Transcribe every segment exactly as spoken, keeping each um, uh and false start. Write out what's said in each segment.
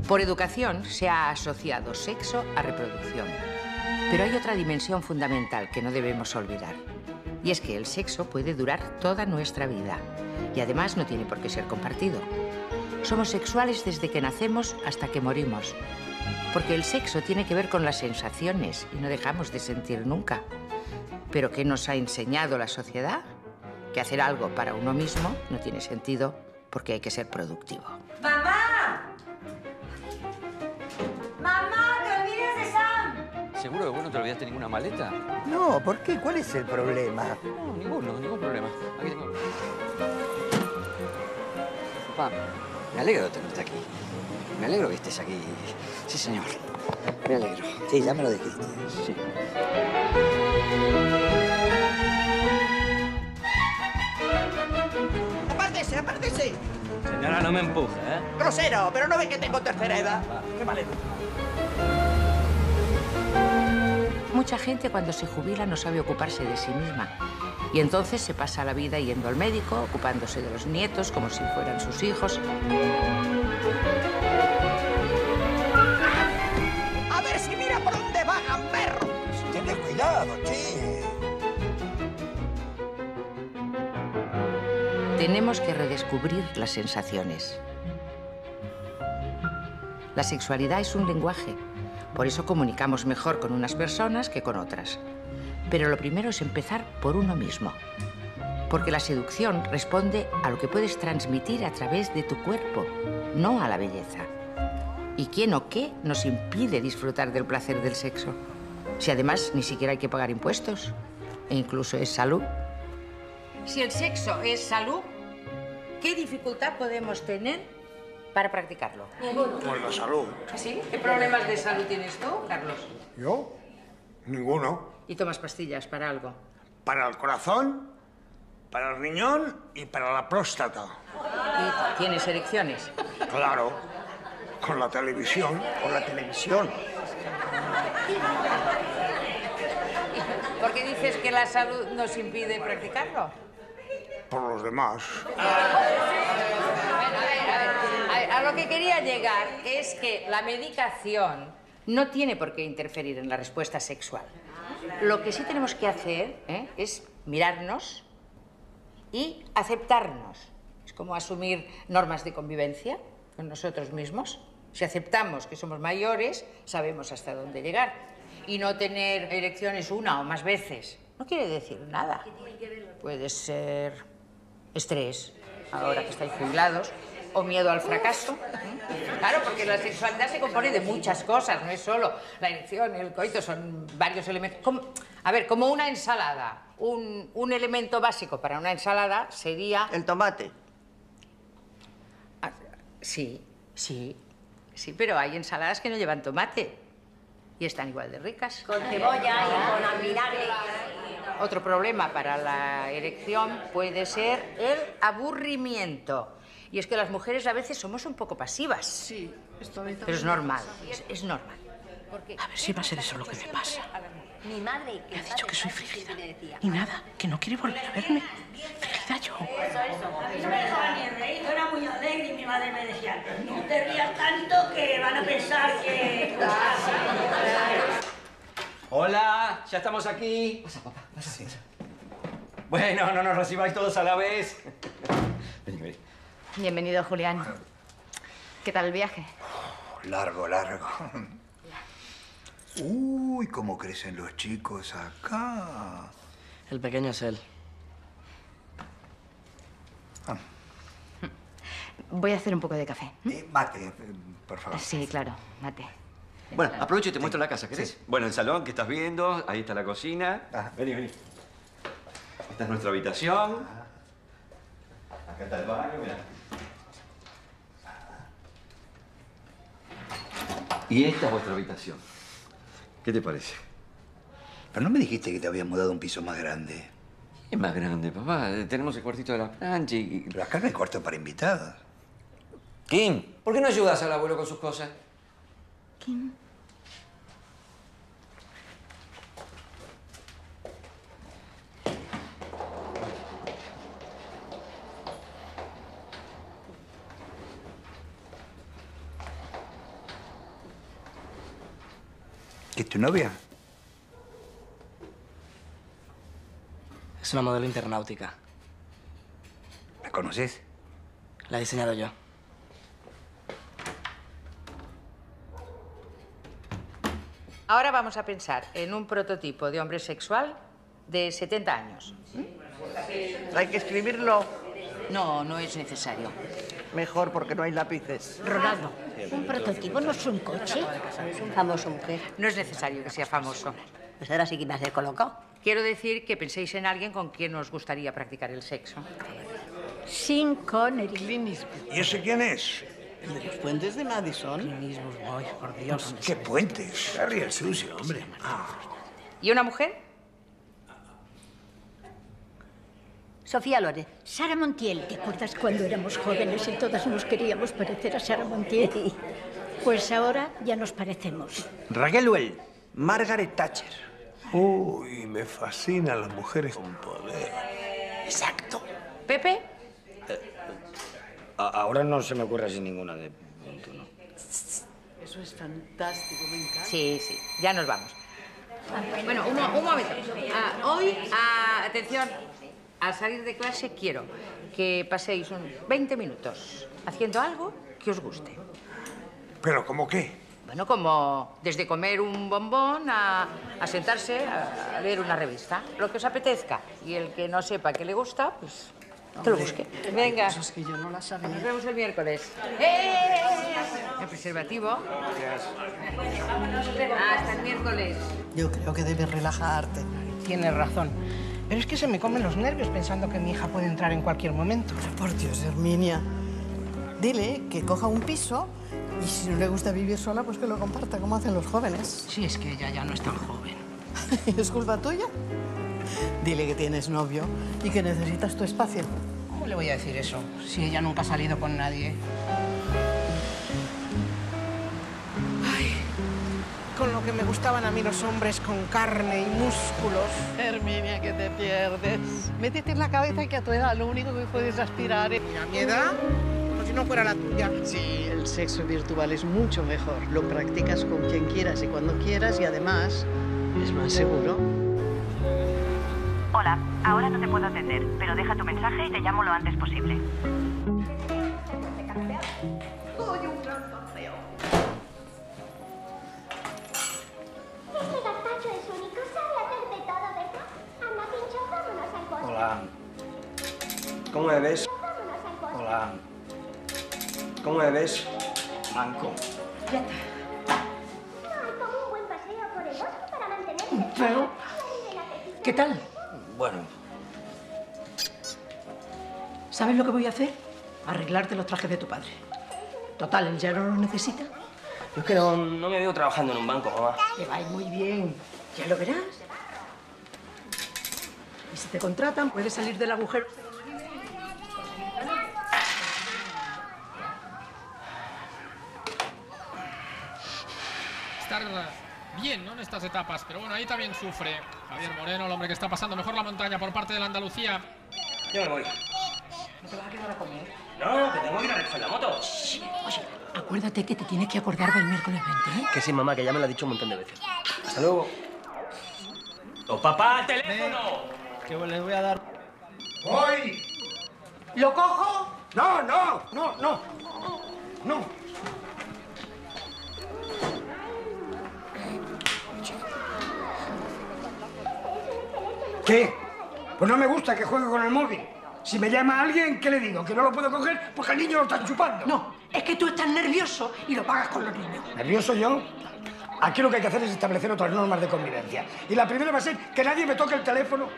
Por educación se ha asociado sexo a reproducción. Pero hay otra dimensión fundamental que no debemos olvidar. Y es que el sexo puede durar toda nuestra vida. Y además no tiene por qué ser compartido. Somos sexuales desde que nacemos hasta que morimos. Porque el sexo tiene que ver con las sensaciones y no dejamos de sentir nunca. ¿Pero qué nos ha enseñado la sociedad? Que hacer algo para uno mismo no tiene sentido porque hay que ser productivo. ¡Mamá! ¡Mamá, te olvides de Sam! ¿Seguro que vos no te olvidaste ninguna maleta? No, ¿por qué? ¿Cuál es el problema? No, ninguno, ningún problema. Aquí tengo. Papá, me alegro de tenerte aquí. Me alegro que estés aquí. Sí, señor. Me alegro. Sí, ya me lo dijiste. Sí. ¡Apártese, apártese! Señora, no me empuje, ¿eh? Grosero, pero no ve que tengo tercera edad. ¡Qué maleta! Mucha gente cuando se jubila no sabe ocuparse de sí misma. Y entonces se pasa la vida yendo al médico, ocupándose de los nietos como si fueran sus hijos. A ver si mira por dónde va, gamberro. Ten cuidado, che. Tenemos que redescubrir las sensaciones. La sexualidad es un lenguaje. Por eso comunicamos mejor con unas personas que con otras. Pero lo primero es empezar por uno mismo. Porque la seducción responde a lo que puedes transmitir a través de tu cuerpo, no a la belleza. ¿Y quién o qué nos impide disfrutar del placer del sexo? Si además ni siquiera hay que pagar impuestos. E incluso es salud. Si el sexo es salud, ¿qué dificultad podemos tener para practicarlo? Pues la salud. ¿Sí? ¿Qué problemas de salud tienes tú, Carlos? ¿Yo? Ninguno. ¿Y tomas pastillas para algo? Para el corazón, para el riñón y para la próstata. ¿Y tienes erecciones? Claro. Con la televisión. Por la televisión. ¿Por qué dices que la salud nos impide practicarlo? Por los demás. A ver, a ver, a ver. A ver, a lo que quería llegar es que la medicación no tiene por qué interferir en la respuesta sexual. Lo que sí tenemos que hacer ¿eh? es mirarnos y aceptarnos. Es como asumir normas de convivencia con nosotros mismos. Si aceptamos que somos mayores, sabemos hasta dónde llegar. Y no tener erecciones una o más veces no quiere decir nada. Puede ser estrés, ahora que estáis jubilados, o miedo al fracaso. Claro, porque la sexualidad se compone de muchas cosas, no es solo la erección, el coito, son varios elementos. Como, a ver, como una ensalada. Un, un elemento básico para una ensalada sería... El tomate. Ah, sí, sí, sí, pero hay ensaladas que no llevan tomate y están igual de ricas. Con cebolla y con alvinagre. Otro problema para la erección puede ser el aburrimiento. Y es que las mujeres a veces somos un poco pasivas. Sí, estoy... Pero es normal, es, es normal. Porque A ver si va a ser eso lo que me pasa. Mi madre... Me ha dicho que soy frígida. Y nada, que no quiere volver a verme. Frígida yo. Eso, eso. A mí no me dejaba ni reír, yo era muy alegre y mi madre me decía, no te rías tanto que van a pensar que... Hola, ya estamos aquí. Pasa, papá, pasa. Sí. Bueno, no nos recibáis todos a la vez. Vení, vení. Bienvenido, Julián. ¿Qué tal el viaje? Largo, largo. Uy, cómo crecen los chicos acá. El pequeño es él. Ah. Voy a hacer un poco de café. Eh, mate, eh, por favor. Sí, claro, mate. Bueno, aprovecho y te muestro la casa, ¿querés? Sí. Bueno, el salón que estás viendo, ahí está la cocina. Ajá. Vení, vení. Esta es nuestra habitación. Acá está el baño, mirá. Y esta es vuestra habitación. ¿Qué te parece? Pero no me dijiste que te habías mudado a un piso más grande. Es más grande, papá. Tenemos el cuartito de la plancha y... Pero acá no hay cuarto para invitados. Kim, ¿por qué no ayudas al abuelo con sus cosas? Kim. ¿Qué es tu novia? Es una modelo internautica. ¿La conoces? La he diseñado yo. Ahora vamos a pensar en un prototipo de hombre sexual de setenta años. Hay que escribirlo. No, no es necesario. Mejor porque no hay lápices. Ronaldo, un prototipo no es un coche. Es un famoso mujer. No es necesario que sea famoso. Pues ahora sí que me hace colocado. Quiero decir que penséis en alguien con quien os gustaría practicar el sexo. Sin Connery. ¿Y ese quién es? ¿El de los puentes de Madison? Ay, por Dios. ¿Qué puentes? Harry el sucio, hombre. Ah. ¿Y una mujer? Sofía Loren. Sara Montiel. ¿Te acuerdas cuando éramos jóvenes y todas nos queríamos parecer a Sara Montiel? Pues ahora ya nos parecemos. Raquel Well. Margaret Thatcher. Uy, me fascinan las mujeres con poder. Exacto. ¿Pepe? Ahora no se me ocurre así ninguna de... Eso es fantástico, me encanta. Sí, sí. Ya nos vamos. Bueno, un, mo- un momento. Ah, hoy, ah, atención, al salir de clase quiero que paséis un veinte minutos haciendo algo que os guste. ¿Pero cómo qué? Bueno, como desde comer un bombón a, a sentarse a, a leer una revista. Lo que os apetezca. Y el que no sepa que le gusta, pues que lo busque. Venga. Eso es que yo no la sabía. Nos vemos el miércoles. ¡Eh! El preservativo. Hasta el miércoles. Yo creo que debes relajarte. Tienes razón. Pero es que se me comen los nervios pensando que mi hija puede entrar en cualquier momento. Por Dios, Herminia. Dile que coja un piso y si no le gusta vivir sola, pues que lo comparta, como hacen los jóvenes. Sí, es que ella ya no es tan joven. ¿Es culpa tuya? Dile que tienes novio y que necesitas tu espacio. ¿Cómo le voy a decir eso? Si ella nunca ha salido con nadie. Ay, con lo que me gustaban a mí los hombres con carne y músculos. Herminia, que te pierdes. Métete en la cabeza que a tu edad lo único que puedes aspirar es... ¿Y a mi edad? Como si no fuera la tuya. Sí, el sexo virtual es mucho mejor. Lo practicas con quien quieras y cuando quieras y además es más seguro. Hola, ahora no te puedo atender, pero deja tu mensaje y te llamo lo antes posible. Este gazpacho es único, sabe hacer de todo, ¿verdad? Anda, Pincho, vámonos al bosque. Hola. ¿Cómo me ves? Vámonos al bosque. Hola. ¿Cómo me ves? Manco. No hay como un buen paseo por el bosque para mantenerse. Pero, ¿qué tal? Bueno, ¿Sabes lo que voy a hacer? Arreglarte los trajes de tu padre. Total, él ya no los necesita. Yo es que no, no me veo trabajando en un banco, mamá. Te va a ir muy bien. Ya lo verás. Y si te contratan, puedes salir del agujero. Estar bien, ¿no? En estas etapas, pero bueno, ahí también sufre Javier Moreno, el hombre que está pasando mejor la montaña por parte de la Andalucía. Yo me voy. ¿No te vas a quedar a comer? No, que tengo que ir a recoger la moto. Oye, acuérdate que te tienes que acordar del miércoles veinte, ¿eh? Que sí, mamá, que ya me lo ha dicho un montón de veces. Hasta luego. ¡Oh, papá, el teléfono! Que les voy a dar... ¡Voy! ¿Lo cojo? ¡No, no! ¡No, no! ¡No! ¿Qué? Pues no me gusta que juegue con el móvil. Si me llama alguien, ¿qué le digo? ¿Que no lo puedo coger porque el niño lo está chupando? No, es que tú estás nervioso y lo pagas con los niños. ¿Nervioso yo? Aquí lo que hay que hacer es establecer otras normas de convivencia. Y la primera va a ser que nadie me toque el teléfono.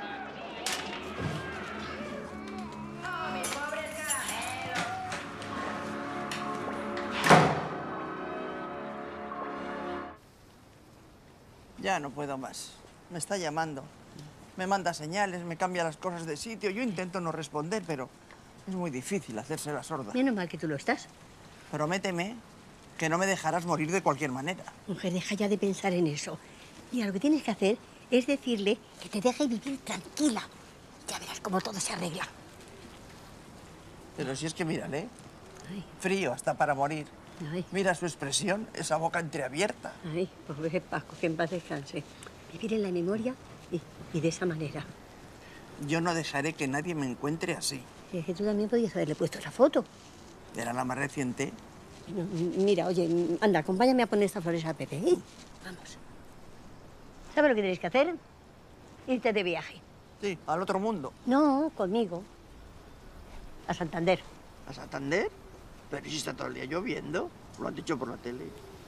Ya no puedo más. Me está llamando. Me manda señales, me cambia las cosas de sitio. Yo intento no responder, pero es muy difícil hacerse la sorda. Menos mal que tú lo estás. Prométeme que no me dejarás morir de cualquier manera. Mujer, deja ya de pensar en eso. Mira, lo que tienes que hacer es decirle que te deje vivir tranquila. Ya verás cómo todo se arregla. Pero si es que mírale, frío hasta para morir. Ay. Mira su expresión, esa boca entreabierta. Ay, pobre Paco, que en paz descanse. Vivir en la memoria y, y de esa manera. Yo no dejaré que nadie me encuentre así. Es que tú también podías haberle puesto la foto. Era la más reciente. No, mira, oye, anda, acompáñame a poner estas flores a Pepe, ¿eh? Vamos. ¿Sabes lo que tenéis que hacer? Irte de viaje. Sí, al otro mundo. No, conmigo. A Santander. ¿A Santander? Pero si está todo el día lloviendo. Lo han dicho por la tele.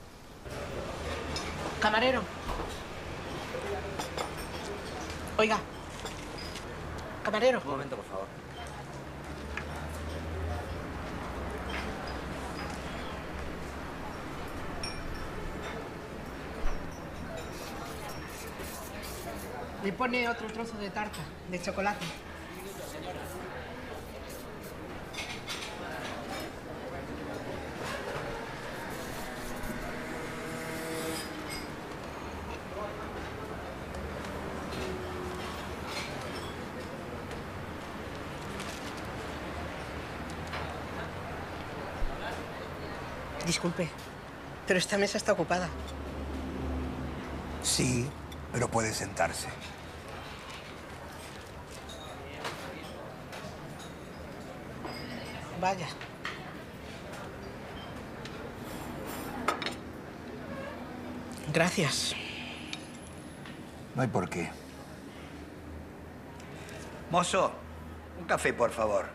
Camarero. Oiga. Camarero. Un momento, por favor. Le pone otro trozo de tarta, de chocolate. Disculpe, pero esta mesa está ocupada. Sí, pero puede sentarse. Vaya. Gracias. No hay por qué. Mozo, un café, por favor.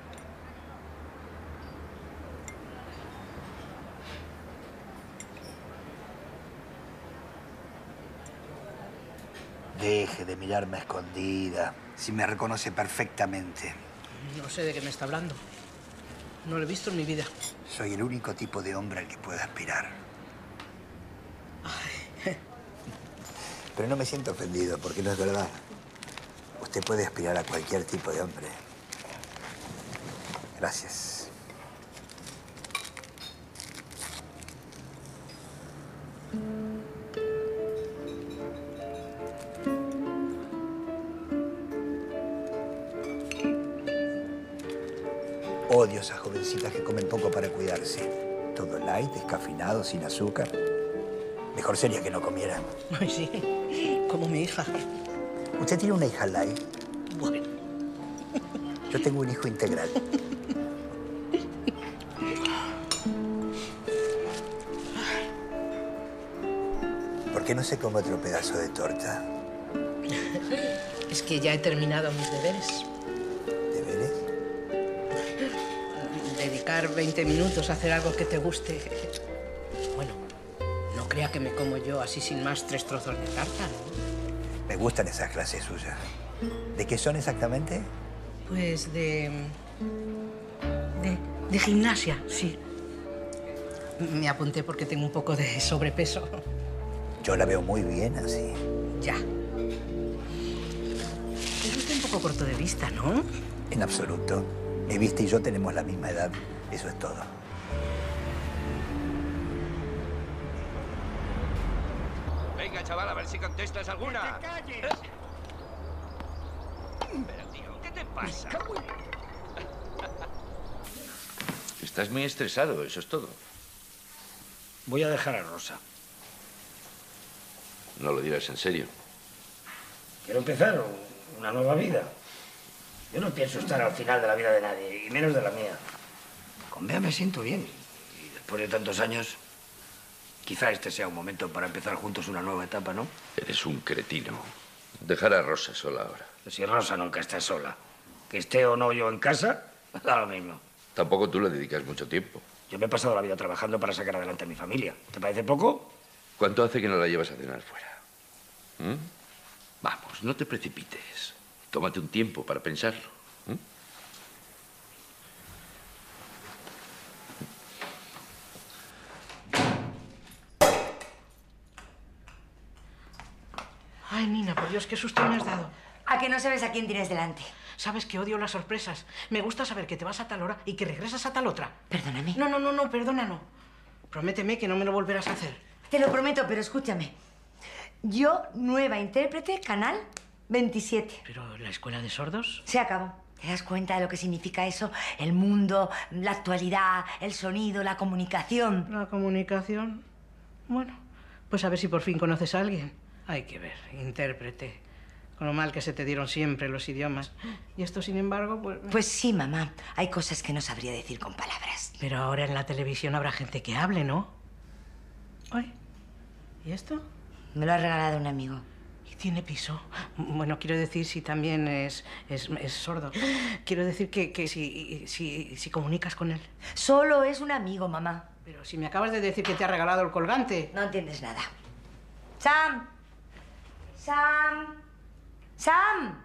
Deje de mirarme a escondida, si me reconoce perfectamente. No sé de qué me está hablando. No lo he visto en mi vida. Soy el único tipo de hombre al que puede aspirar. Pero no me siento ofendido, porque no es verdad. Usted puede aspirar a cualquier tipo de hombre. Gracias. Odio a esas jovencitas que comen poco para cuidarse. Todo light, descafeinado, sin azúcar. Mejor sería que no comieran. Ay, sí, como mi hija. ¿Usted tiene una hija light? Bueno. Yo tengo un hijo integral. ¿Por qué no se come otro pedazo de torta? Es que ya he terminado mis deberes. ¿Deberes? Dedicar veinte minutos a hacer algo que te guste. Bueno, no crea que me como yo así sin más tres trozos de tarta, ¿no? Me gustan esas clases suyas. ¿De qué son exactamente? Pues de... de... de gimnasia, sí. Me apunté porque tengo un poco de sobrepeso. Yo la veo muy bien así. Ya. Es usted un poco corto de vista, ¿no? En absoluto. Mi vista y yo tenemos la misma edad. Eso es todo. Venga, chaval, a ver si contestas alguna. ¡Que Pero, tío, ¿qué te pasa? Estás muy estresado, eso es todo. Voy a dejar a Rosa. No lo dirás en serio. Quiero empezar una nueva vida. Yo no pienso estar al final de la vida de nadie, y menos de la mía. Con Bea me siento bien. Y después de tantos años, quizá este sea un momento para empezar juntos una nueva etapa, ¿no? Eres un cretino. Dejar a Rosa sola ahora. Si Rosa nunca está sola. Que esté o no yo en casa, da lo mismo. Tampoco tú le dedicas mucho tiempo. Yo me he pasado la vida trabajando para sacar adelante a mi familia. ¿Te parece poco? ¿Cuánto hace que no la llevas a cenar fuera? ¿Mm? Vamos, no te precipites. Tómate un tiempo para pensarlo. ¿Mm? Ay, Nina, por Dios, qué susto me has dado. ¿A que no sabes a quién tienes delante? Sabes que odio las sorpresas. Me gusta saber que te vas a tal hora y que regresas a tal otra. Perdóname. No, no, no, no, perdona, no. Prométeme que no me lo volverás a hacer. Te lo prometo, pero escúchame. Yo, nueva intérprete, canal veintisiete. ¿Pero la escuela de sordos? Se acabó. ¿Te das cuenta de lo que significa eso? El mundo, la actualidad, el sonido, la comunicación. ¿La comunicación? Bueno, pues a ver si por fin conoces a alguien. Hay que ver, intérprete. Con lo mal que se te dieron siempre los idiomas. Y esto, sin embargo, pues... Pues sí, mamá. Hay cosas que no sabría decir con palabras. Pero ahora en la televisión habrá gente que hable, ¿no? Ay, ¿y esto? Me lo ha regalado un amigo. ¿Y tiene piso? Bueno, quiero decir, si también es, es, es sordo. Quiero decir que, que si, si, si comunicas con él. Solo es un amigo, mamá. Pero si me acabas de decir que te ha regalado el colgante. No entiendes nada. Sam. Sam. Sam.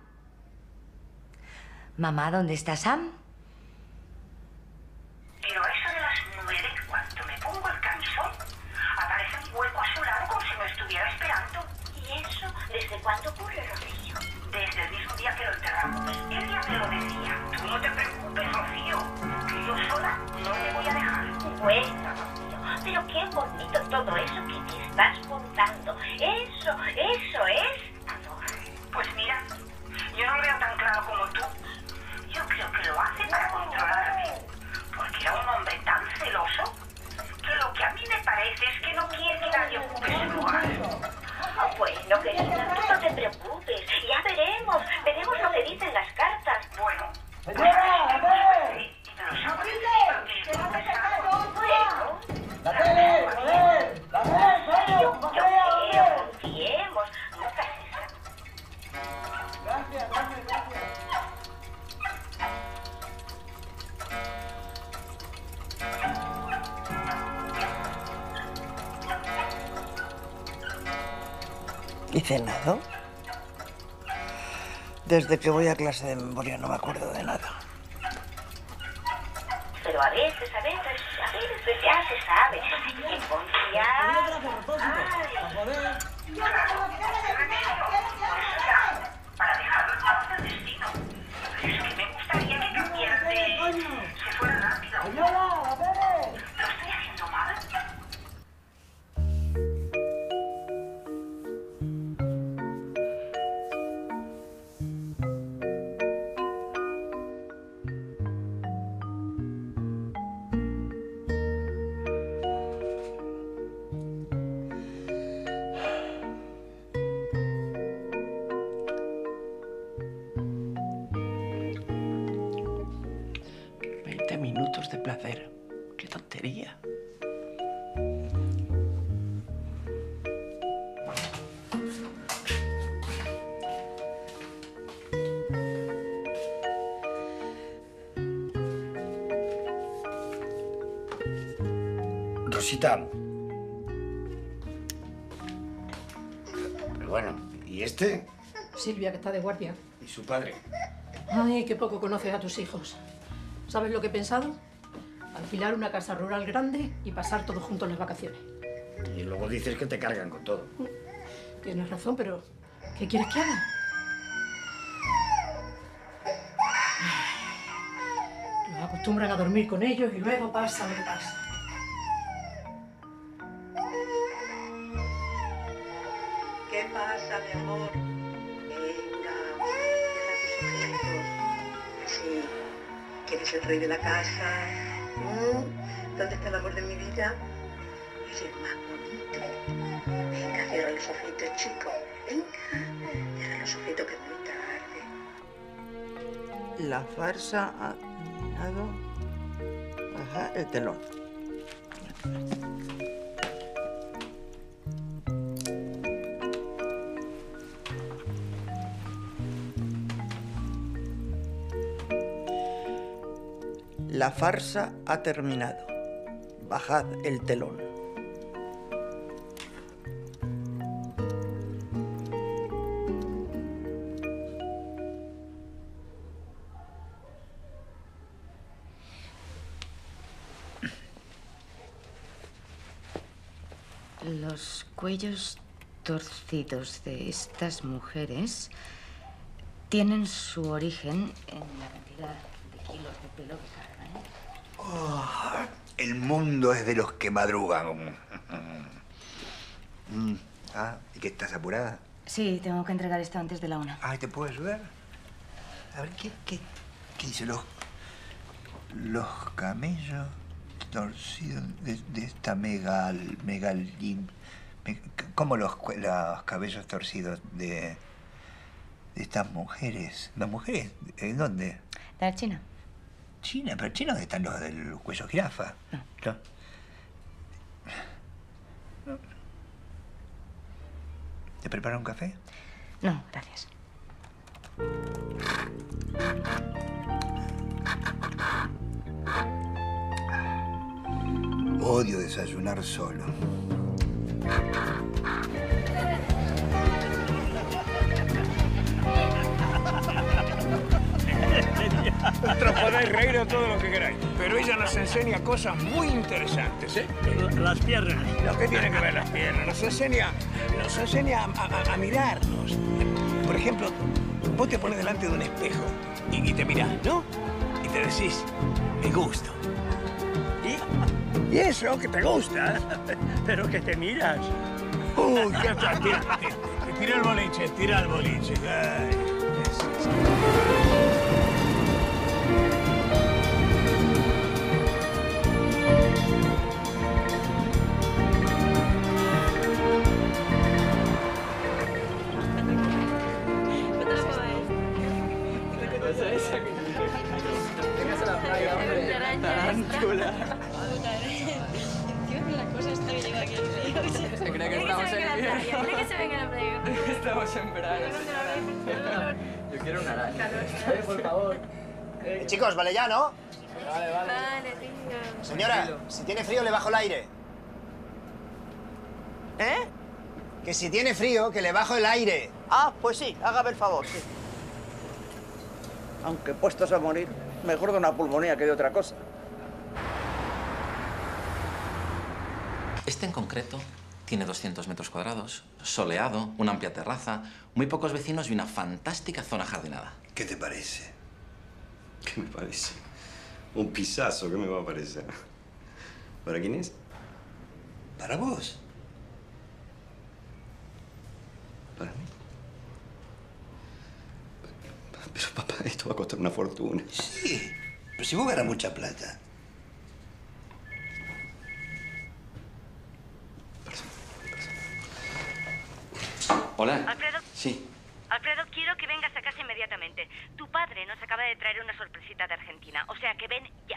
Mamá, ¿dónde está Sam? Pero eso de las mujeres, cuando me pongo el camisón, aparece un hueco a su lado como si me estuviera esperando. ¿Y eso desde cuándo ocurre, Rocío? Desde el mismo día que lo enterramos. Él ya te lo decía. Tú no te preocupes, Rocío, que yo sola no te voy a dejar. Bueno, Rocío, pero qué bonito todo eso que te estás contando. Eso, eso es... Pues mira, yo no lo veo tan claro como tú. Yo creo que lo hace para controlarme. Porque era un hombre tan celoso que lo que a mí me parece es que no quiere que nadie ocupe su lugar. Bueno, querida, tú no te preocupes. Ya veremos. Veremos lo que dicen las cartas. Bueno. ¡Señora, la tele! ¡La tele! ¡Joder! ¡La tele! Yo creo, confiemos. No hagas eso. Gracias, gracias, gracias. ¿Y cenado? Desde que voy a clase de memoria no me acuerdo de nada. Pero a veces, a veces, a veces ya se sabe. Hay que confiar. Para dejarlo en manos del destino. Es que me gustaría que cambiara de... se fuera rápido. ¿Lo estoy haciendo mal? veinte minutos de placer. ¡Qué tontería! Rosita. Pero bueno, ¿y este? Silvia, que está de guardia. ¿Y su padre? Ay, qué poco conoces a tus hijos. ¿Sabes lo que he pensado? Alquilar una casa rural grande y pasar todos juntos las vacaciones. Y luego dices que te cargan con todo. Tienes razón, pero ¿qué quieres que haga? Los acostumbran a dormir con ellos y luego pasa lo que pasa. ¿Qué pasa, mi amor? Venga, cierra tus ojitos. Sí, ¿quieres el rey de la casa? ¿Mm? ¿Dónde está el amor de mi vida? Eres más bonito. Venga, cierra los ojitos, chico. Venga, cierra los ojitos que es muy tarde. La farsa ha terminado. Ajá, el telón. La farsa ha terminado. Bajad el telón. Los cuellos torcidos de estas mujeres tienen su origen en la cantidad de kilos de pelo que cargan, ¿eh? Oh, el mundo es de los que madrugan. Mm. Ah, ¿y qué estás apurada? Sí, tengo que entregar esto antes de la una. Ay, ¿te puedo ayudar? A ver, ¿qué? ¿Qué? ¿Qué dice? Los, los camellos torcidos de, de esta megal... megalín... Me, ¿Cómo los, los cabellos torcidos de, de estas mujeres? ¿Las mujeres? ¿En dónde? ¿De la China? China, pero China, ¿dónde están los del cuello jirafa? No. ¿No? No. ¿Te preparo un café? No, gracias. Odio desayunar solo. Vosotros podéis reír todo lo que queráis, pero ella nos enseña cosas muy interesantes, ¿eh? Las piernas. Lo que tiene que ver las piernas. Nos enseña, nos enseña a, a, a mirarnos. Por ejemplo, vos te pones delante de un espejo y, y te mirás, ¿no? Y te decís, me gusto. ¿Y? Y eso, que te gusta. Pero que te miras. Uy, qué tira, tira, tira el boliche, tira el boliche. Ay, eso, eso. Tarántula. La cosa está que lleva aquí el frío. Se cree que estamos en invierno. Cree que se venga el frío. Estamos en verano. Yo quiero una araña. Por favor. Eh, chicos, vale ya, ¿no? Vale, vale. Vale, tío. Señora, si tiene frío, le bajo el aire. ¿Eh? Que si tiene frío, que le bajo el aire. Ah, pues sí, hágame el favor, sí. Aunque puestos a morir, mejor de una pulmonía que de otra cosa. Este en concreto tiene doscientos metros cuadrados, soleado, una amplia terraza, muy pocos vecinos y una fantástica zona jardinada. ¿Qué te parece? ¿Qué me parece? Un pisazo, ¿qué me va a parecer? ¿Para quién es? Para vos. ¿Para mí? Pero papá, esto va a costar una fortuna. Sí, pero si vos ganas mucha plata. Hola. Alfredo. Sí. Alfredo, quiero que vengas a casa inmediatamente. Tu padre nos acaba de traer una sorpresita de Argentina. O sea que ven ya.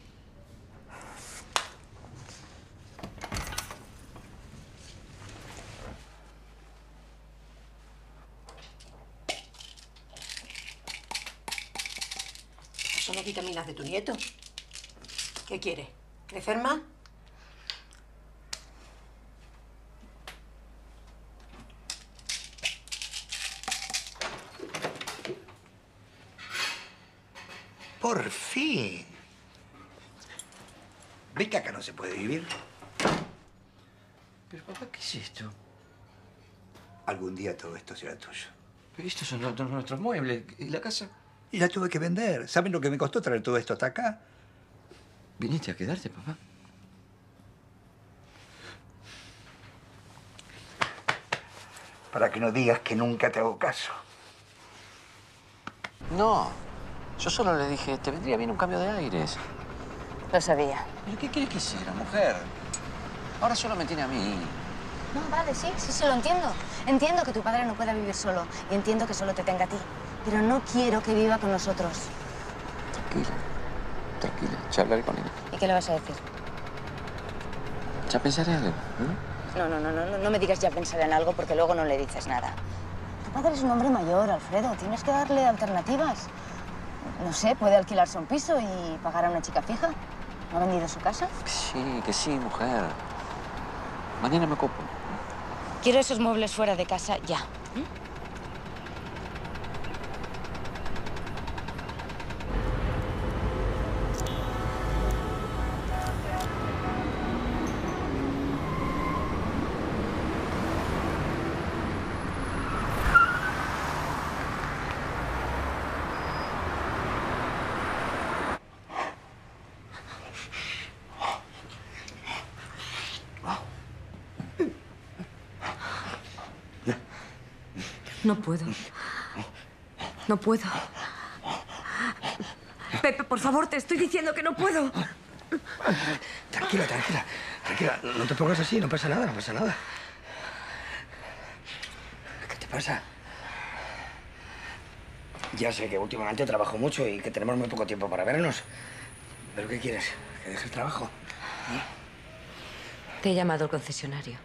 Son las vitaminas de tu nieto. ¿Qué quiere? ¿Crecer más? Por fin. ¿Ves que acá no se puede vivir? Pero papá, ¿qué es esto? Algún día todo esto será tuyo. Pero estos son nuestros, nuestros muebles. ¿Y la casa? Y la tuve que vender. ¿Saben lo que me costó traer todo esto hasta acá? ¿Viniste a quedarte, papá? Para que no digas que nunca te hago caso. No. Yo solo le dije, te vendría bien un cambio de aires. Lo sabía. ¿Pero qué quieres que hiciera, mujer? Ahora solo me tiene a mí. No, vale, sí, sí, sí, lo entiendo. Entiendo que tu padre no pueda vivir solo y entiendo que solo te tenga a ti. Pero no quiero que viva con nosotros. Tranquila, tranquila. Ya hablaré con él. ¿Y qué le vas a decir? Ya pensaré algo, ¿eh? No, no, no, no, no me digas ya pensar en algo porque luego no le dices nada. Tu padre es un hombre mayor, Alfredo. Tienes que darle alternativas. No sé, puede alquilarse un piso y pagar a una chica fija. ¿No ha vendido su casa? Sí, que sí, mujer. Mañana me ocupo. Quiero esos muebles fuera de casa ya. ¿Mm? No puedo. No puedo. Pepe, por favor, te estoy diciendo que no puedo. Tranquila, tranquila, tranquila. No te pongas así, no pasa nada, no pasa nada. ¿Qué te pasa? Ya sé que últimamente trabajo mucho y que tenemos muy poco tiempo para vernos. ¿Pero qué quieres? ¿Que deje el trabajo? ¿Eh? Te he llamado al concesionario.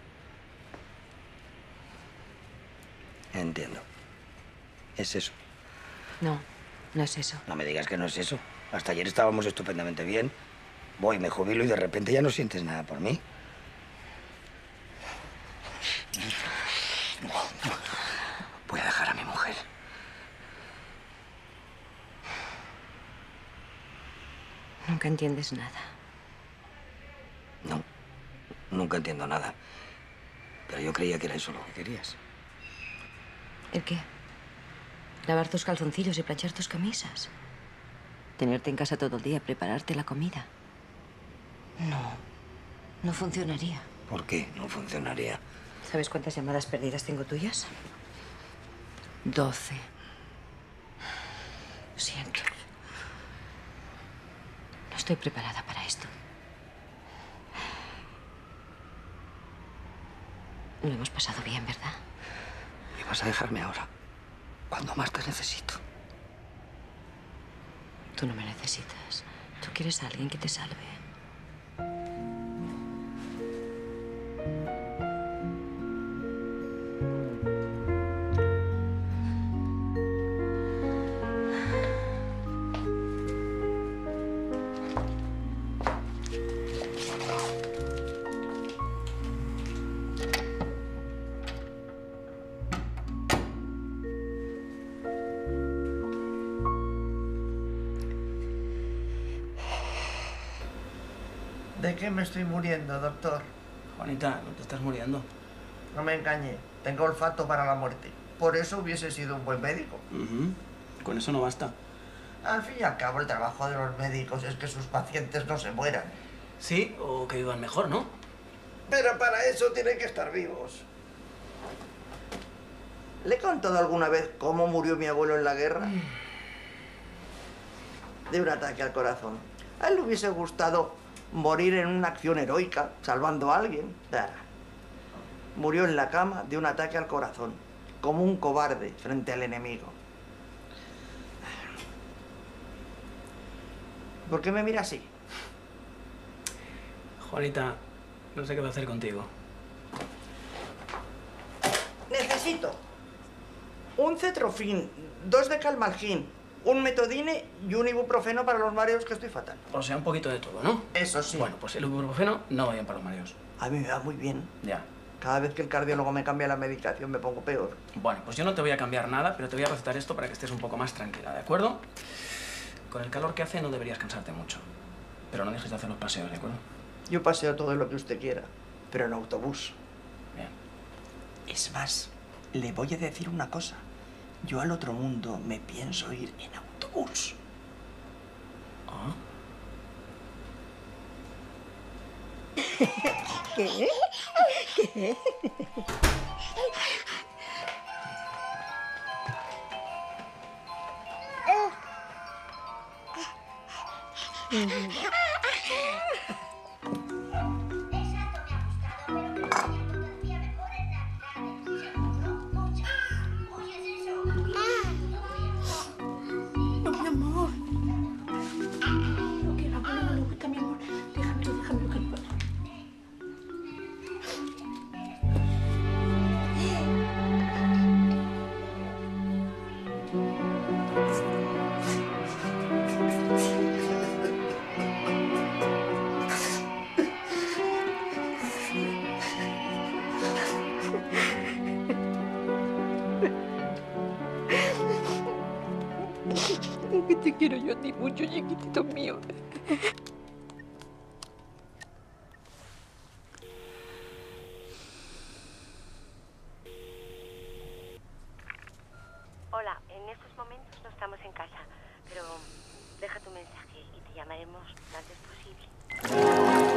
Entiendo. ¿Es eso? No, no es eso. No me digas que no es eso. Hasta ayer estábamos estupendamente bien. Voy, me jubilo y de repente ya no sientes nada por mí. Voy a dejar a mi mujer. Nunca entiendes nada. No, nunca entiendo nada. Pero yo creía que era eso lo que querías. ¿El qué? Lavar tus calzoncillos y planchar tus camisas. Tenerte en casa todo el día, prepararte la comida. No, no funcionaría. ¿Por qué no funcionaría? ¿Sabes cuántas llamadas perdidas tengo tuyas? Doce. Lo siento. No estoy preparada para esto. Lo hemos pasado bien, ¿verdad? Y vas a dejarme ahora, cuando más te necesito. Tú no me necesitas. Tú quieres a alguien que te salve. ¿De qué me estoy muriendo, doctor? Juanita, no te estás muriendo. No me engañe, tengo olfato para la muerte. Por eso hubiese sido un buen médico. Uh-huh. Con eso no basta. Al fin y al cabo, el trabajo de los médicos es que sus pacientes no se mueran. Sí, o que vivan mejor, ¿no? Pero para eso tienen que estar vivos. ¿Le he contado alguna vez cómo murió mi abuelo en la guerra? De un ataque al corazón. A él le hubiese gustado morir en una acción heroica, salvando a alguien. Nah. Murió en la cama de un ataque al corazón, como un cobarde frente al enemigo. ¿Por qué me mira así? Juanita, no sé qué voy a hacer contigo. Necesito un cetrofin, dos de calmalgin, un metodine y un ibuprofeno para los mareos, que estoy fatal. O sea, un poquito de todo, ¿no? Eso sí. Bueno, pues el ibuprofeno no va bien para los mareos. A mí me va muy bien. Ya. Cada vez que el cardiólogo me cambia la medicación me pongo peor. Bueno, pues yo no te voy a cambiar nada, pero te voy a recetar esto para que estés un poco más tranquila, ¿de acuerdo? Con el calor que hace no deberías cansarte mucho. Pero no dejes de hacer los paseos, ¿de acuerdo? Yo paseo todo lo que usted quiera, pero en autobús. Bien. Es más, le voy a decir una cosa. Yo al otro mundo me pienso ir en autobús. ¿Ah? ¿Qué? ¿Qué? No, mi amor. Lo que a la abuela no le gusta, mi amor. Déjamelo, déjamelo que no pasa. Que te quiero yo a ti mucho, chiquitito mío. Hola, en estos momentos no estamos en casa, pero deja tu mensaje y te llamaremos lo antes posible.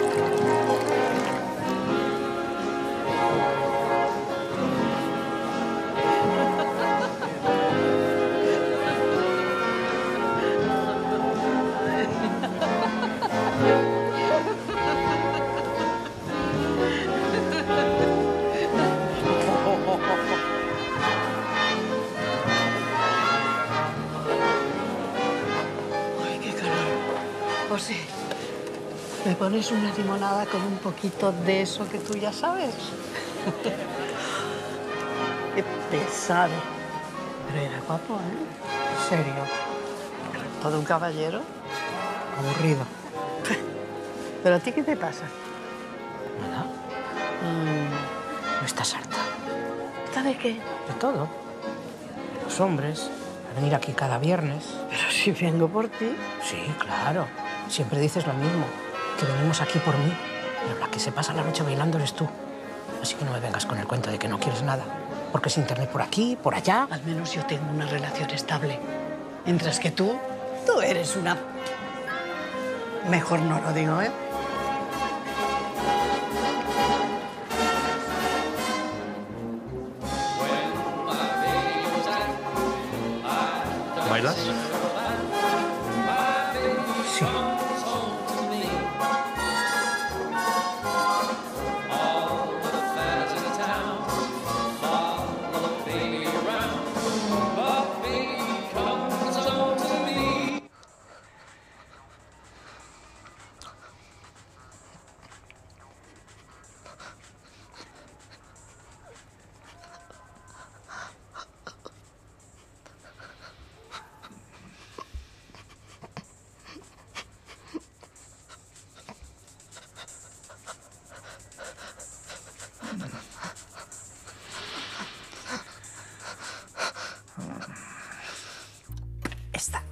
José, ¿me pones una limonada con un poquito de eso que tú ya sabes? Qué pesado. Pero era guapo, ¿eh? En serio. Todo un caballero. Aburrido. ¿Pero a ti qué te pasa? Nada. Mm, ¿No estás harta? ¿Sabe qué? De todo. Los hombres, a venir aquí cada viernes. Pero si vengo por ti. Sí, claro. Siempre dices lo mismo, que venimos aquí por mí. Pero la que se pasa la noche bailando eres tú. Así que no me vengas con el cuento de que no quieres nada. Porque es internet por aquí, por allá. Al menos yo tengo una relación estable. Mientras que tú, tú eres una... Mejor no lo digo, ¿eh? ¿Bailas? Sí. Esta.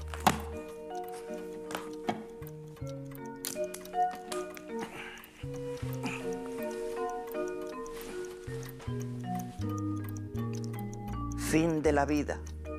Fin de la vida.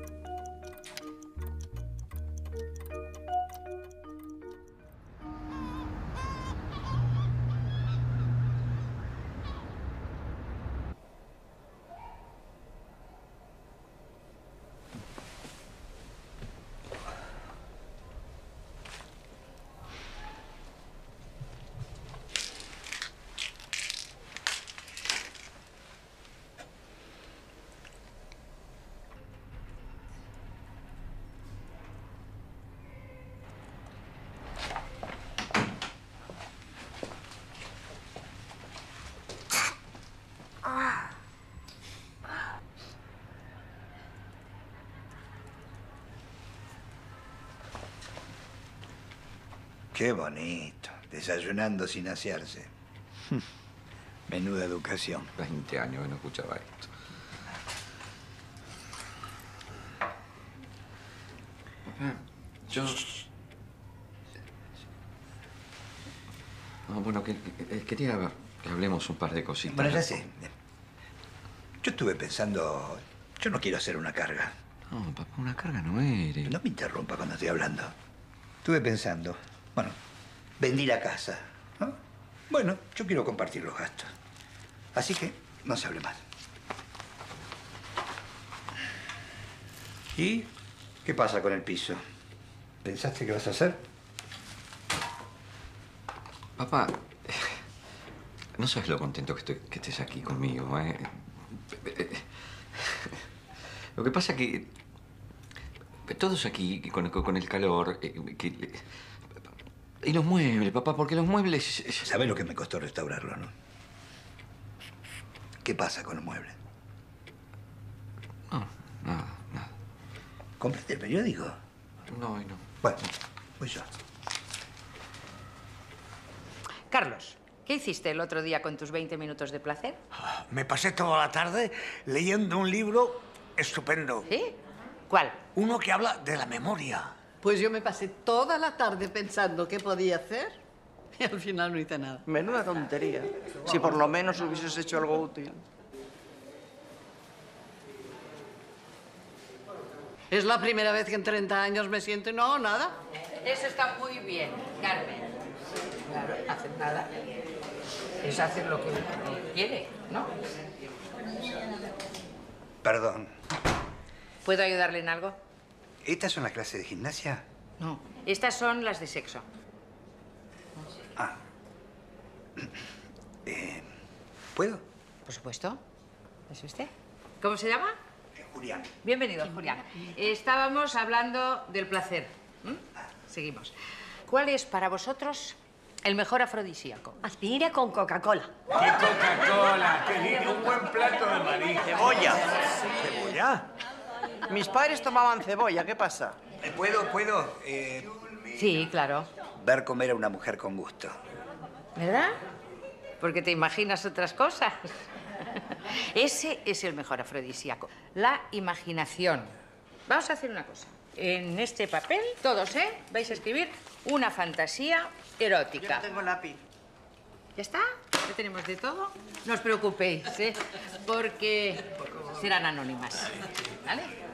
Qué bonito, desayunando sin asearse. Menuda educación. veinte años que no escuchaba esto. Papá, yo... No, bueno, que, que- quería que hablemos un par de cositas. Bueno, ya sé. Yo estuve pensando... Yo no quiero hacer una carga. No, papá, una carga no eres. No me interrumpa cuando estoy hablando. Estuve pensando... Bueno, vendí la casa, ¿no? Bueno, yo quiero compartir los gastos. Así que no se hable más. ¿Y qué pasa con el piso? ¿Pensaste qué vas a hacer? Papá, no sabes lo contento que estoy que estés aquí conmigo, ¿eh? Lo que pasa que todos aquí con, con el calor... eh, que- y los muebles, papá, porque los muebles... ¿Sabes lo que me costó restaurarlo, no? ¿Qué pasa con los muebles? No, nada, nada. ¿Compraste el periódico? No, y no. Bueno, voy yo. Carlos, ¿qué hiciste el otro día con tus veinte minutos de placer? Me pasé toda la tarde leyendo un libro estupendo. ¿Sí? ¿Cuál? Uno que habla de la memoria. Pues yo me pasé toda la tarde pensando qué podía hacer y al final no hice nada. Menuda tontería. Si por lo menos hubieses hecho algo útil. Es la primera vez que en treinta años me siento y no hago nada. Eso está muy bien, Carmen. Claro, hacer nada. Es hacer lo que uno quiere, ¿no? Perdón. ¿Puedo ayudarle en algo? ¿Estas son las clases de gimnasia? No. Estas son las de sexo. Ah. Eh, ¿Puedo? Por supuesto. ¿Es usted? ¿Cómo se llama? Julián. Bienvenido, Julián. Estábamos hablando del placer. ¿Mm? Seguimos. ¿Cuál es para vosotros el mejor afrodisíaco? Aspirina con Coca-Cola. ¿Qué Coca-Cola? ¿Qué dice? Un buen plato de marisco. ¡Cebolla! ¿Cebolla? Mis padres tomaban cebolla, ¿qué pasa? ¿Puedo, puedo eh, Sí, claro. ver comer a una mujer con gusto? ¿Verdad? Porque te imaginas otras cosas. Ese es el mejor afrodisíaco. La imaginación. Vamos a hacer una cosa. En este papel, todos, ¿eh? Vais a escribir una fantasía erótica. Yo no tengo lápiz. ¿Ya está? ¿Ya tenemos de todo? No os preocupéis, ¿eh? Porque serán anónimas. ¿Vale?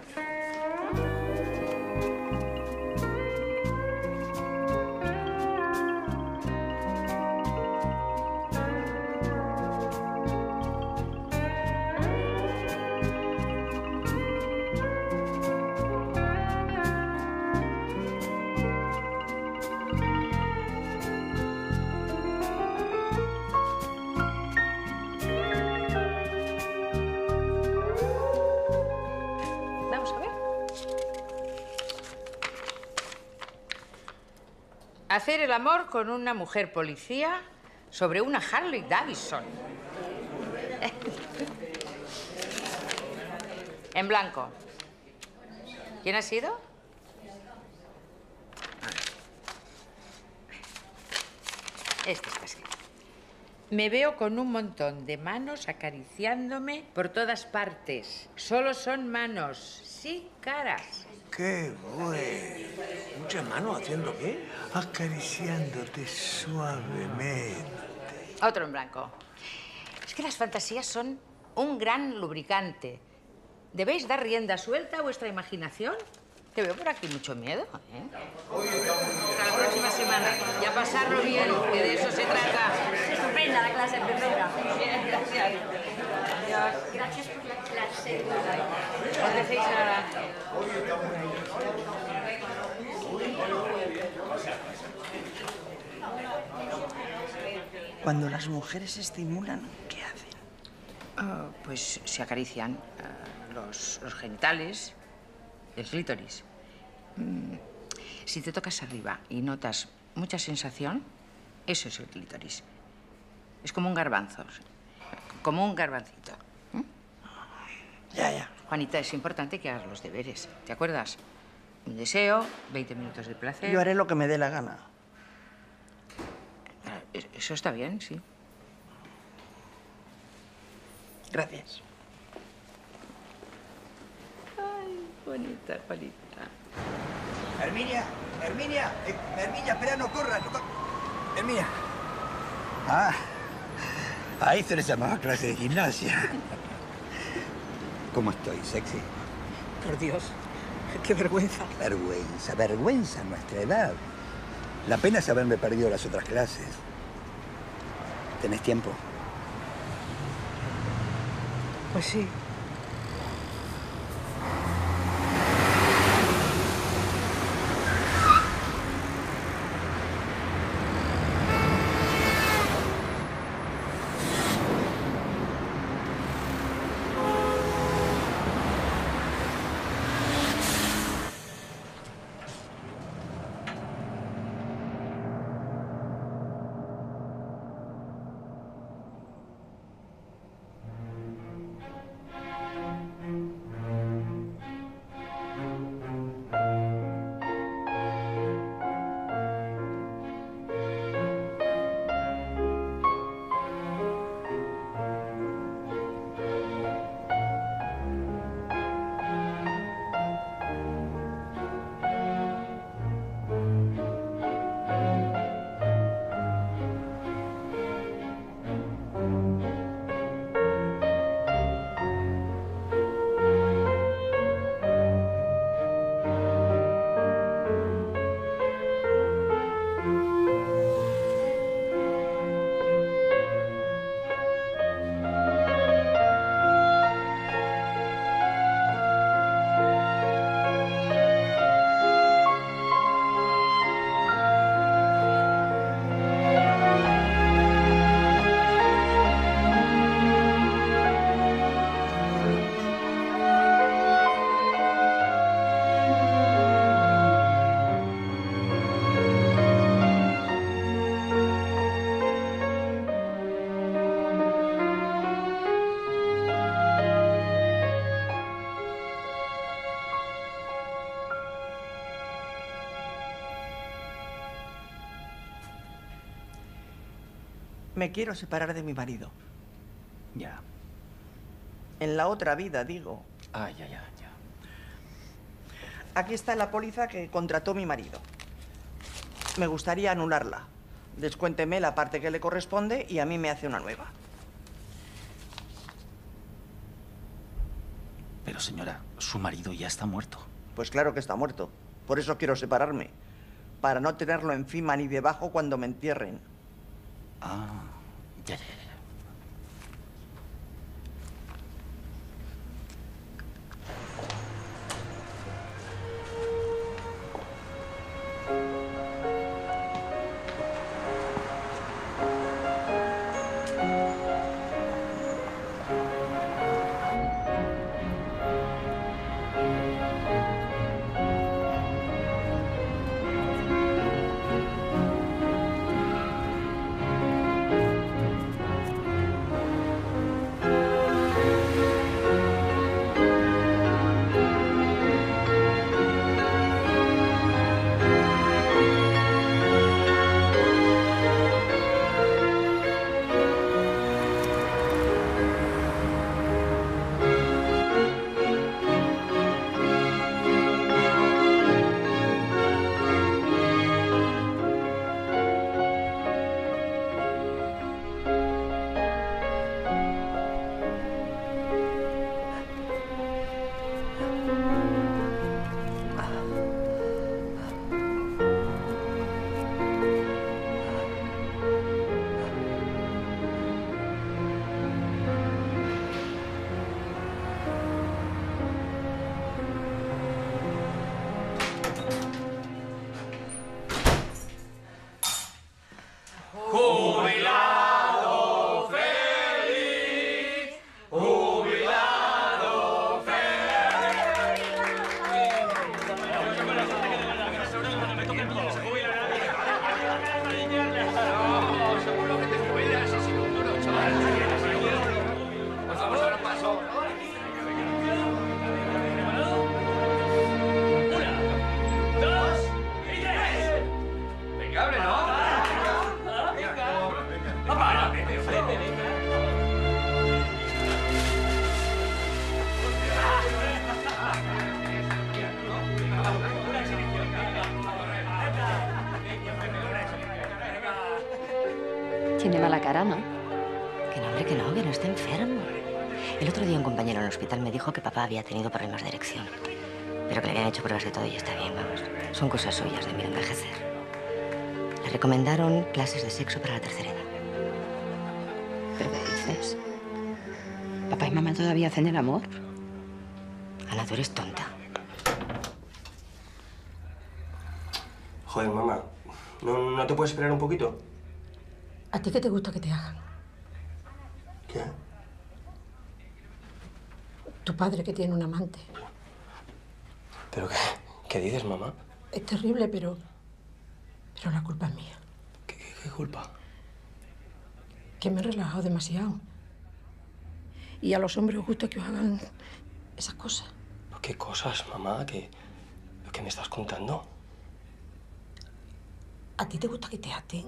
Hacer el amor con una mujer policía sobre una Harley Davidson. En blanco. ¿Quién ha sido? Este está escrito. Me veo con un montón de manos acariciándome por todas partes. Solo son manos, sí caras. ¡Qué bueno! ¿Muchas manos haciendo qué? Acariciándote suavemente. Otro en blanco. Es que las fantasías son un gran lubricante. ¿Debéis dar rienda suelta a vuestra imaginación? Te veo por aquí mucho miedo, ¿eh? Hasta la próxima semana. Y a pasarlo bien, que de eso se trata. Estupenda la clase, perfecta. Bien, gracias. Adiós. Gracias por la clase. No os dejéis nada. Cuando las mujeres se estimulan, ¿qué hacen? Uh, pues se acarician uh, los, los genitales, el clítoris. Mm, si te tocas arriba y notas mucha sensación, eso es el clítoris. Es como un garbanzo, como un garbancito. ¿Mm? Ya, ya. Juanita, es importante que hagas los deberes. ¿Te acuerdas? Un deseo, veinte minutos de placer. Yo haré lo que me dé la gana. Eso está bien, sí. Gracias. Ay, bonita, Juanita. Herminia, Herminia, eh, Herminia, espera, no corras, no corras. Herminia. Ah, ahí se le llamaba clase de gimnasia. ¿Cómo estoy, sexy? Por Dios, qué vergüenza. Vergüenza, vergüenza a nuestra edad. La pena es haberme perdido las otras clases. ¿Tenés tiempo? Pues sí. Me quiero separar de mi marido. Ya. En la otra vida, digo. Ah, ya, ya, ya. Aquí está la póliza que contrató mi marido. Me gustaría anularla. Descuénteme la parte que le corresponde y a mí me hace una nueva. Pero señora, su marido ya está muerto. Pues claro que está muerto. Por eso quiero separarme. Para no tenerlo encima ni debajo cuando me entierren. Ah, ya, ya, ya. Jubilado feliz, jubilado No, seguro que te jubilas y sin un duro, chaval. Pues vamos a dar paso. Una, dos y tres. Venga, hable, ¿no? Tiene mala cara, ¿no? Que no, hombre, que no, que no está enfermo. El otro día un compañero en el hospital me dijo que papá había tenido problemas de erección. Pero que le habían hecho pruebas de todo y está bien, vamos. Son cosas suyas de miedo a envejecer. Le recomendaron clases de sexo para la tercera edad. ¿Pero qué dices? ¿Papá y mamá todavía hacen el amor? Ana, tú eres tonta. Joder, mamá, ¿no, no te puedes esperar un poquito? ¿A ti qué te gusta que te hagan? ¿Qué? Tu padre que tiene un amante. ¿Pero qué, qué dices, mamá? Es terrible, pero... pero la culpa es mía. ¿Qué, qué, qué culpa? Que me he relajado demasiado. Y a los hombres os gusta que os hagan esas cosas. ¿Qué cosas, mamá? ¿Qué, qué me estás contando? ¿A ti te gusta que te aten?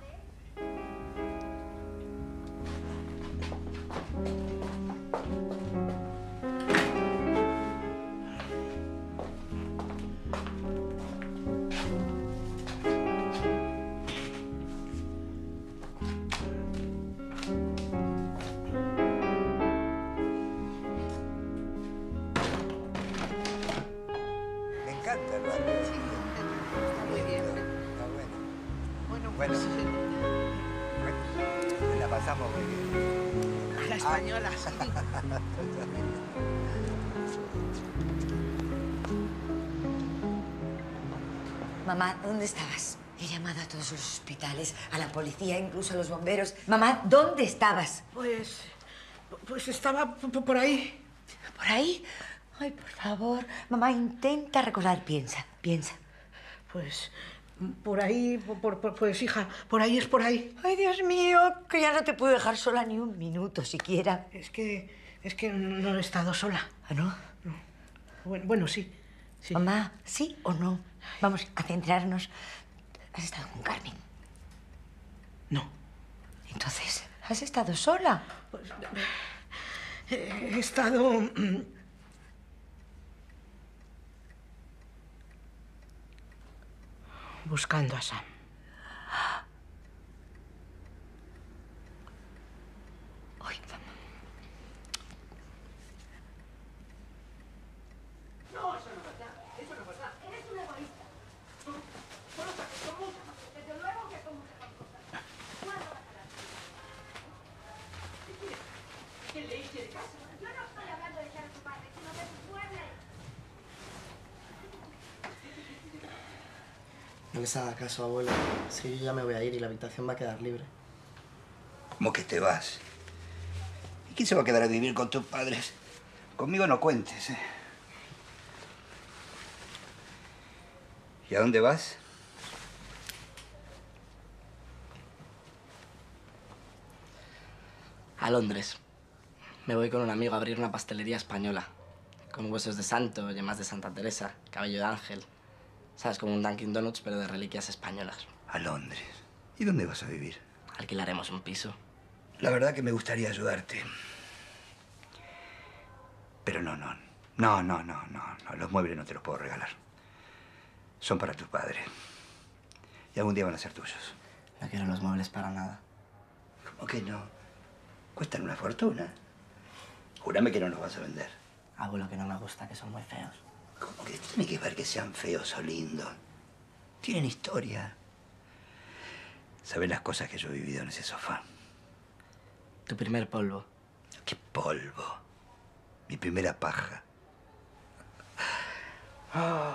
Me encanta el barrio. Está muy bien. Está bueno. Bueno, bueno. Bueno, la pasamos muy bien. A la española, sí. Mamá, ¿dónde estabas? He llamado a todos los hospitales, a la policía, incluso a los bomberos. Mamá, ¿dónde estabas? Pues... pues estaba por ahí. ¿Por ahí? Ay, por favor. Mamá, intenta recordar. Piensa, piensa. Pues... por ahí, por, por, pues hija, por ahí es por ahí. Ay, Dios mío, que ya no te puedo dejar sola ni un minuto siquiera. Es que... es que no he estado sola. ¿Ah, no? No. Bueno, bueno, sí, sí. Mamá, ¿sí o no? Vamos a centrarnos. ¿Has estado con Carmen? No. Entonces, ¿has estado sola? Pues, he estado... buscando a Sam. No, eso no pasa. Eso no pasa. Eres un egoísta. Solo sabes cómo. Desde luego que cómo se comporta. ¿Cuándo vas a dar? ¿Qué quieres? ¿Que le eche de casa? Yo no estoy hablando de echar a tu padre, sino de tus muebles. No les haga caso, abuelo. Sí, yo ya me voy a ir y la habitación va a quedar libre. ¿Cómo que te vas? ¿Y quién se va a quedar a vivir con tus padres? Conmigo no cuentes, ¿eh? ¿Y a dónde vas? A Londres. Me voy con un amigo a abrir una pastelería española. Con huesos de santo, yemas de Santa Teresa, cabello de ángel. ¿Sabes? Como un Dunkin' Donuts, pero de reliquias españolas. A Londres. ¿Y dónde vas a vivir? Alquilaremos un piso. La verdad que me gustaría ayudarte. Pero no, no. No, no, no, no, no. Los muebles no te los puedo regalar. Son para tus padres. Y algún día van a ser tuyos. No quiero los muebles para nada. ¿Cómo que no? Cuestan una fortuna. Júrame que no los vas a vender. Abuelo, que no me gusta, que son muy feos. ¿Cómo que tiene que ver que sean feos o lindos? Tienen historia. ¿Sabes las cosas que yo he vivido en ese sofá? Tu primer polvo. ¿Qué polvo? Mi primera paja. Oh.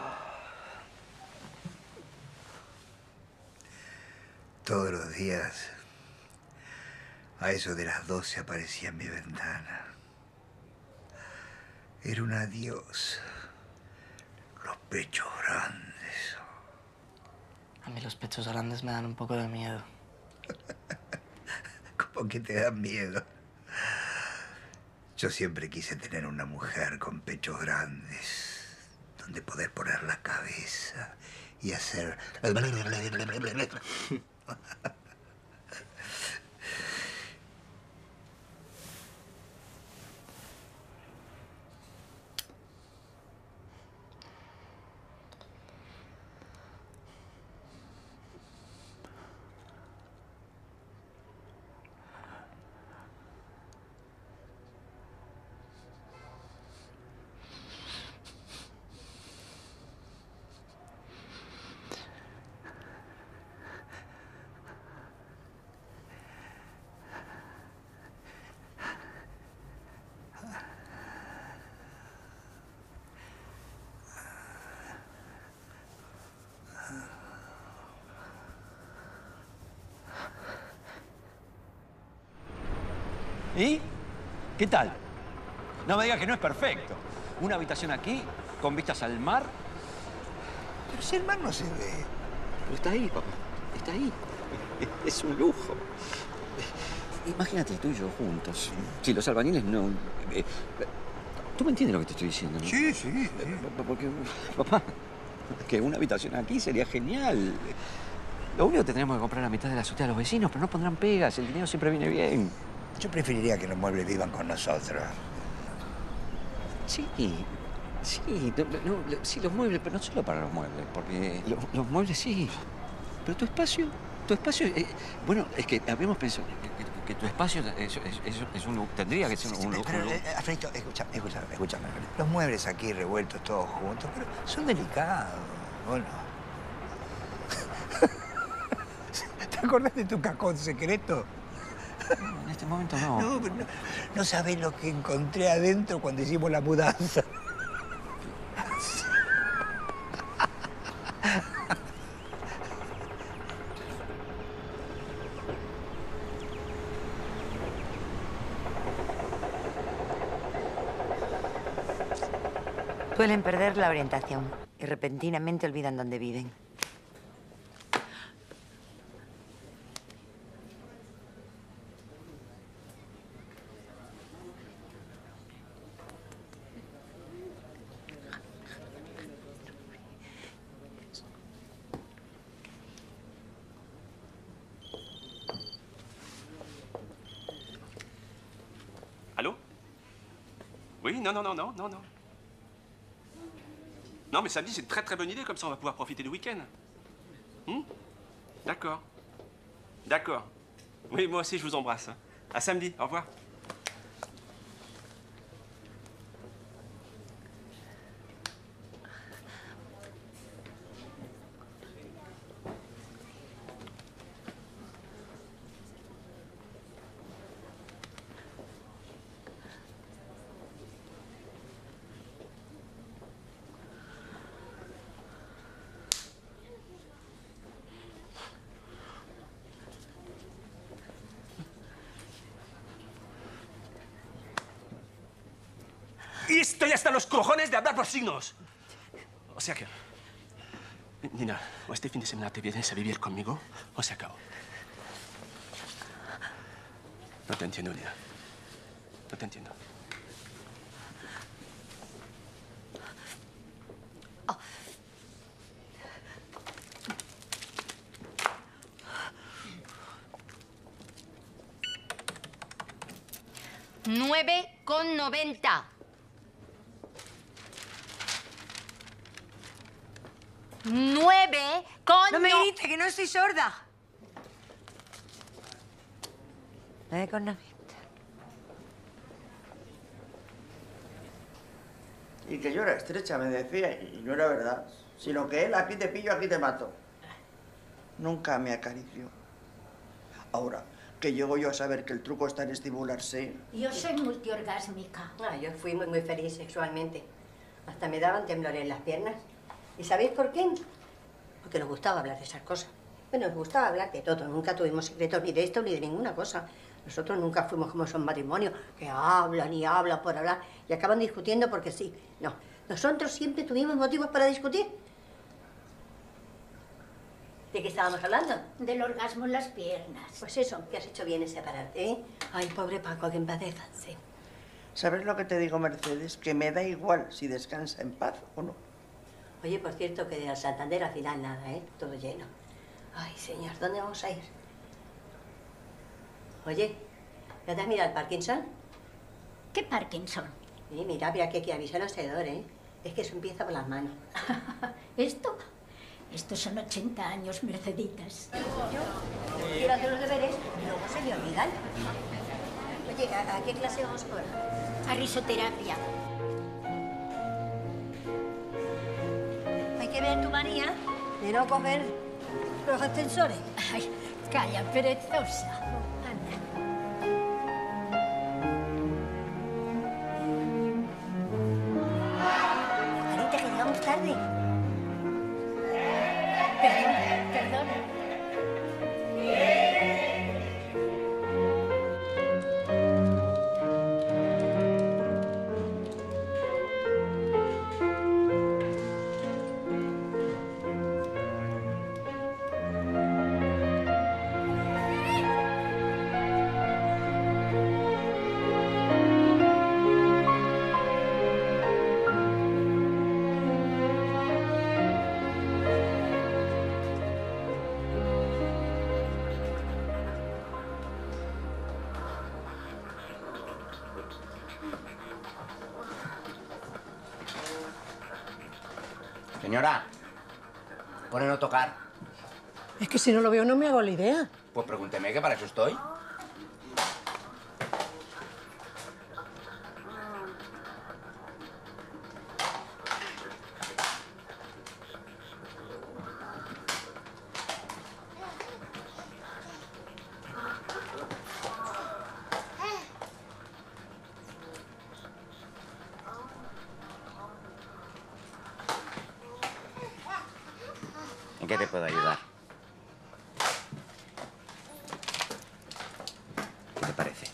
Todos los días, a eso de las doce aparecía en mi ventana. Era una diosa. Los pechos grandes. A mí los pechos grandes me dan un poco de miedo. ¿Cómo que te dan miedo? Yo siempre quise tener una mujer con pechos grandes, donde poder poner la cabeza y hacer... ¿Y? ¿Qué tal? No me digas que no es perfecto. Una habitación aquí, con vistas al mar. Pero si el mar no se ve. Pero está ahí, papá. Está ahí. Es un lujo. Imagínate tú y yo juntos. Si los albañiles no... Eh, ¿Tú me entiendes lo que te estoy diciendo, no? Sí, sí, sí. Porque, papá, que una habitación aquí sería genial. Lo único que tendríamos que comprar la mitad de la azotea a los vecinos, pero no pondrán pegas. El dinero siempre viene bien. Yo preferiría que los muebles vivan con nosotros. Sí, sí, no, no, sí, los muebles, pero no solo para los muebles, porque lo, los muebles sí. Pero tu espacio, tu espacio, eh, bueno, es que habíamos pensado que, que, que tu espacio es, es, es, es un, tendría que ser un, un, Pero, un, eh, Alfredito, escúchame, escúchame, escúchame. Los muebles aquí revueltos todos juntos, pero son delicados, ¿o no? ¿Te acordás de tu cajón secreto? En este momento no. No, no, no sabés lo que encontré adentro cuando hicimos la mudanza. Suelen perder la orientación y repentinamente olvidan dónde viven. Oui, non, non, non, non, non, non. Non, mais samedi, c'est une très très bonne idée, comme ça on va pouvoir profiter du week-end. Hmm? D'accord. D'accord. Oui, moi aussi, je vous embrasse. À samedi, au revoir. Y estoy hasta los cojones de hablar por signos. O sea que... Nina, o este fin de semana te vienes a vivir conmigo, o se acabó. No te entiendo, Nina. No te entiendo. Nueve con noventa. Nueve con... No me grites, que no soy sorda. Nueve con noventa. Y que yo era estrecha, me decía, y no era verdad. Sino que él, aquí te pillo, aquí te mato. Nunca me acarició. Ahora, que llego yo a saber que el truco está en estimularse. Yo soy multiorgásmica. Ah, yo fui muy, muy feliz sexualmente. Hasta me daban temblores en las piernas. ¿Y sabéis por qué? Porque nos gustaba hablar de esas cosas. Bueno, nos gustaba hablar de todo. Nunca tuvimos secretos ni de esto ni de ninguna cosa. Nosotros nunca fuimos como esos matrimonios que hablan y hablan por hablar y acaban discutiendo porque sí. No, nosotros siempre tuvimos motivos para discutir. ¿De qué estábamos hablando? Del orgasmo en las piernas. Pues eso, que has hecho bien en separarte, ¿eh? Ay, pobre Paco, que en paz descanse. ¿Sabes lo que te digo, Mercedes? Que me da igual si descansa en paz o no. Oye, por cierto, que de Santander al final nada, ¿eh? Todo lleno. Ay, señor, ¿dónde vamos a ir? Oye, ¿ya te has mirado el Parkinson? ¿Qué Parkinson? Sí, mira, mira que aquí avisa el acedor, ¿eh? Es que eso empieza por las manos. ¿Esto? Estos son ochenta años, Merceditas. Yo quiero hacer los deberes y luego se me olvidan. Oye, ¿a, a qué clase vamos ahora? A risoterapia. Hay que ver tu manía de no coger los ascensores. Ay, calla, perezosa. Anita, que llegamos tarde. Perdón, perdón. Señora, pone no tocar. Es que si no lo veo no me hago la idea. Pues pregúnteme, que para eso estoy. ¿En qué te puedo ayudar? ¿Qué te parece?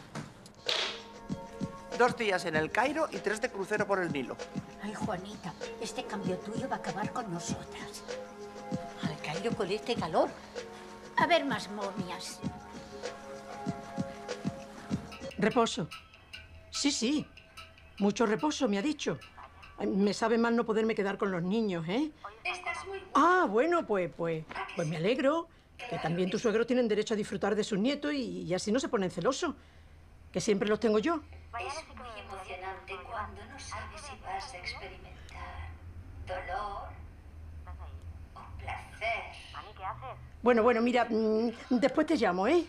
Dos días en el Cairo y tres de crucero por el Nilo. Ay, Juanita, este cambio tuyo va a acabar con nosotras. Al Cairo con este calor. A ver más momias. Reposo. Sí, sí. Mucho reposo, me ha dicho. Ay, me sabe mal no poderme quedar con los niños, ¿eh? Ah, bueno, pues, pues, pues me alegro. Que también tus suegros tienen derecho a disfrutar de sus nietos y, y así no se ponen celosos. Que siempre los tengo yo. Es muy emocionante. apasionante cuando no sabes si vas a experimentar dolor o placer. Mami, ¿qué haces? Bueno, bueno, mira, mmm, después te llamo, ¿eh?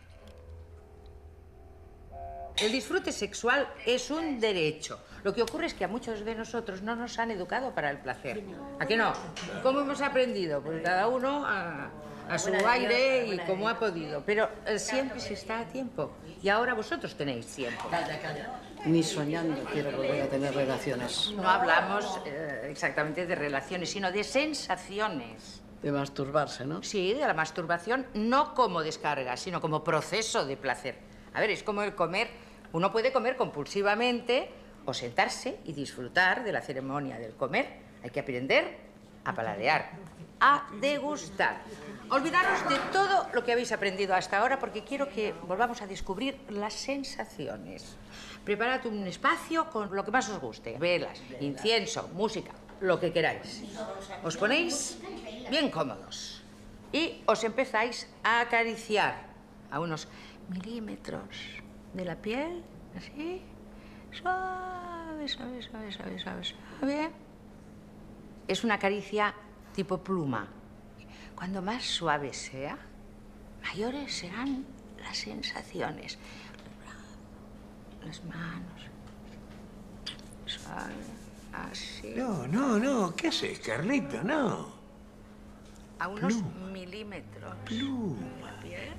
El disfrute sexual es un derecho. Lo que ocurre es que a muchos de nosotros no nos han educado para el placer. ¿A qué no? ¿Cómo hemos aprendido? Pues cada uno a, a su aire y como ha podido. Pero eh, siempre se está a tiempo. Y ahora vosotros tenéis tiempo. Calla, calla. Ni soñando quiero volver a tener relaciones. No hablamos eh, exactamente de relaciones, sino de sensaciones. De masturbarse, ¿no? Sí, de la masturbación, no como descarga, sino como proceso de placer. A ver, es como el comer. Uno puede comer compulsivamente o sentarse y disfrutar de la ceremonia del comer. Hay que aprender a paladear, a degustar. Olvidaros de todo lo que habéis aprendido hasta ahora porque quiero que volvamos a descubrir las sensaciones. Preparad un espacio con lo que más os guste. Velas, incienso, música, lo que queráis. Os ponéis bien cómodos y os empezáis a acariciar a unos milímetros de la piel, así, suave, suave, suave, suave, suave, suave. Es una caricia tipo pluma. Cuando más suave sea, mayores serán las sensaciones. Las manos, suave, así. No, no, no, ¿qué haces, Carlito? No. A unos Pluma. milímetros Pluma. de la piel.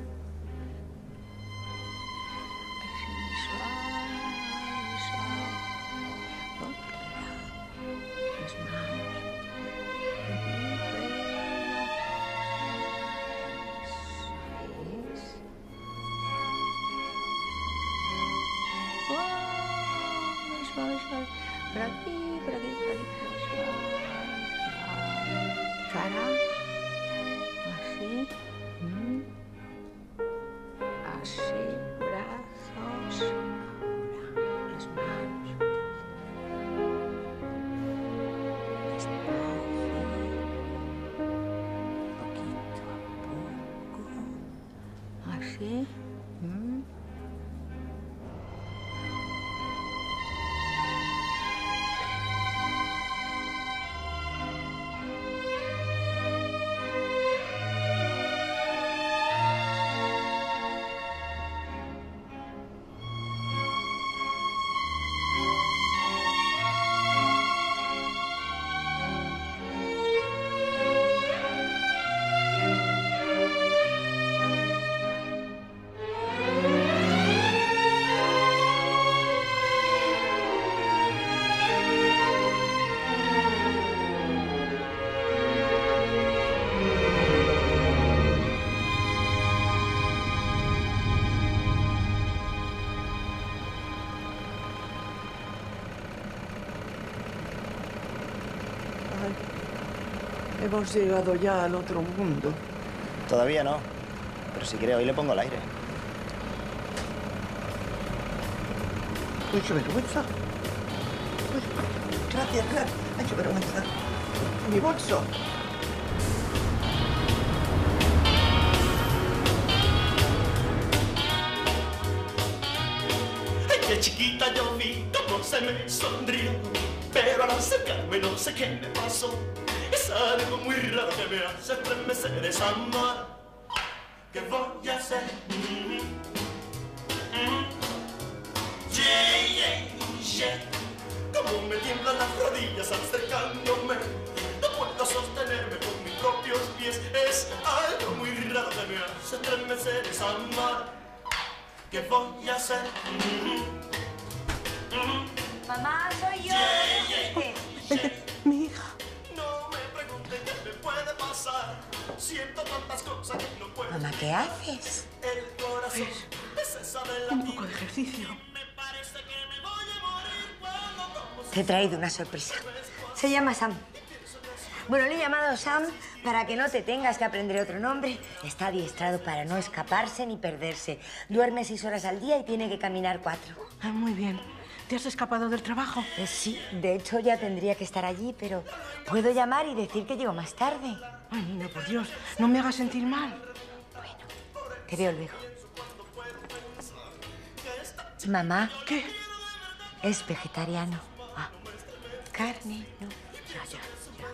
Suave, suave. Por aquí, por aquí, por aquí. Suave. Cara. Así. Mm. Así. Brazos. Ahora. Las manos. Despacio. Poquito a poco. Así. Mm. Hemos llegado ya al otro mundo. Todavía no. Pero si quiere, hoy le pongo al aire. Uy, qué vergüenza. Uy, gracias, gracias. Ay, qué vergüenza. Mi bolso. Ay, qué chiquita yo vi cómo se me sonrió. Pero al acercarme no sé qué me pasó. Es algo muy raro que me hace estremecer esa amor. ¿Qué voy a hacer? Mm-hmm. Mm-hmm. Yeah, yeah, yeah. Como me tiemblan las rodillas acercándome. No puedo sostenerme con mis propios pies. Es algo muy raro que me hace estremecer esa amor. ¿Qué voy a hacer? Mm-hmm. Mm-hmm. Mamá, soy yo. Yeah, yeah, yeah. Mi hija. No me pregunten qué me puede pasar. Siento tantas cosas que no puedo. Mamá, ¿qué haces? El corazón es esa de la Un poco de ejercicio. Te he traído una sorpresa. Se llama Sam. Bueno, le he llamado Sam para que no te tengas que aprender otro nombre. Está adiestrado para no escaparse ni perderse. Duerme seis horas al día y tiene que caminar cuatro. Ah, muy bien. ¿Te has escapado del trabajo? Eh, sí, de hecho ya tendría que estar allí, pero puedo llamar y decir que llego más tarde. Ay, niña, por Dios, no me hagas sentir mal. Te veo luego. Mamá. ¿Qué? es vegetariano. Ah, carne, no. Ya, ya, ya.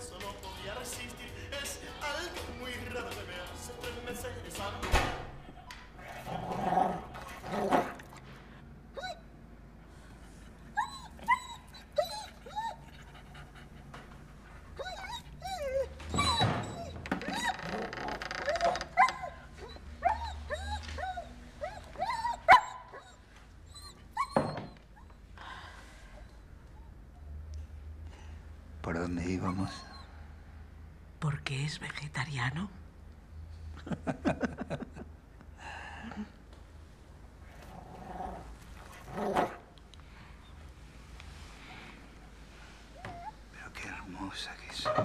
¿Por dónde íbamos? Porque es vegetariano. Pero qué hermosa que sos.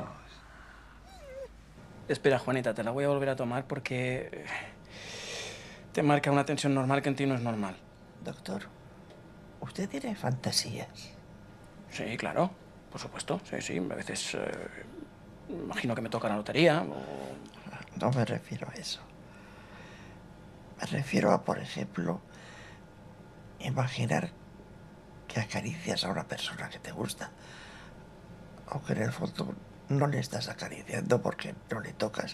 Espera, Juanita, te la voy a volver a tomar porque te marca una tensión normal que en ti no es normal. Doctor, ¿usted tiene fantasías? Sí, claro, por supuesto. Sí, sí, a veces eh, imagino que me toca la lotería o... No me refiero a eso. Me refiero a, por ejemplo, imaginar que acaricias a una persona que te gusta, aunque en el fondo no le estás acariciando porque no le tocas,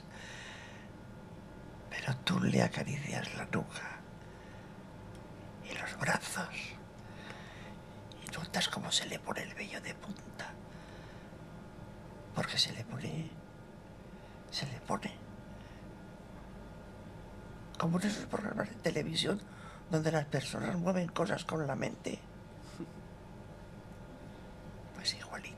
pero tú le acaricias la nuca y los brazos y notas cómo se le pone el vello de punta, porque se le pone, se le pone, como en esos programas de televisión donde las personas mueven cosas con la mente. Pues igualito.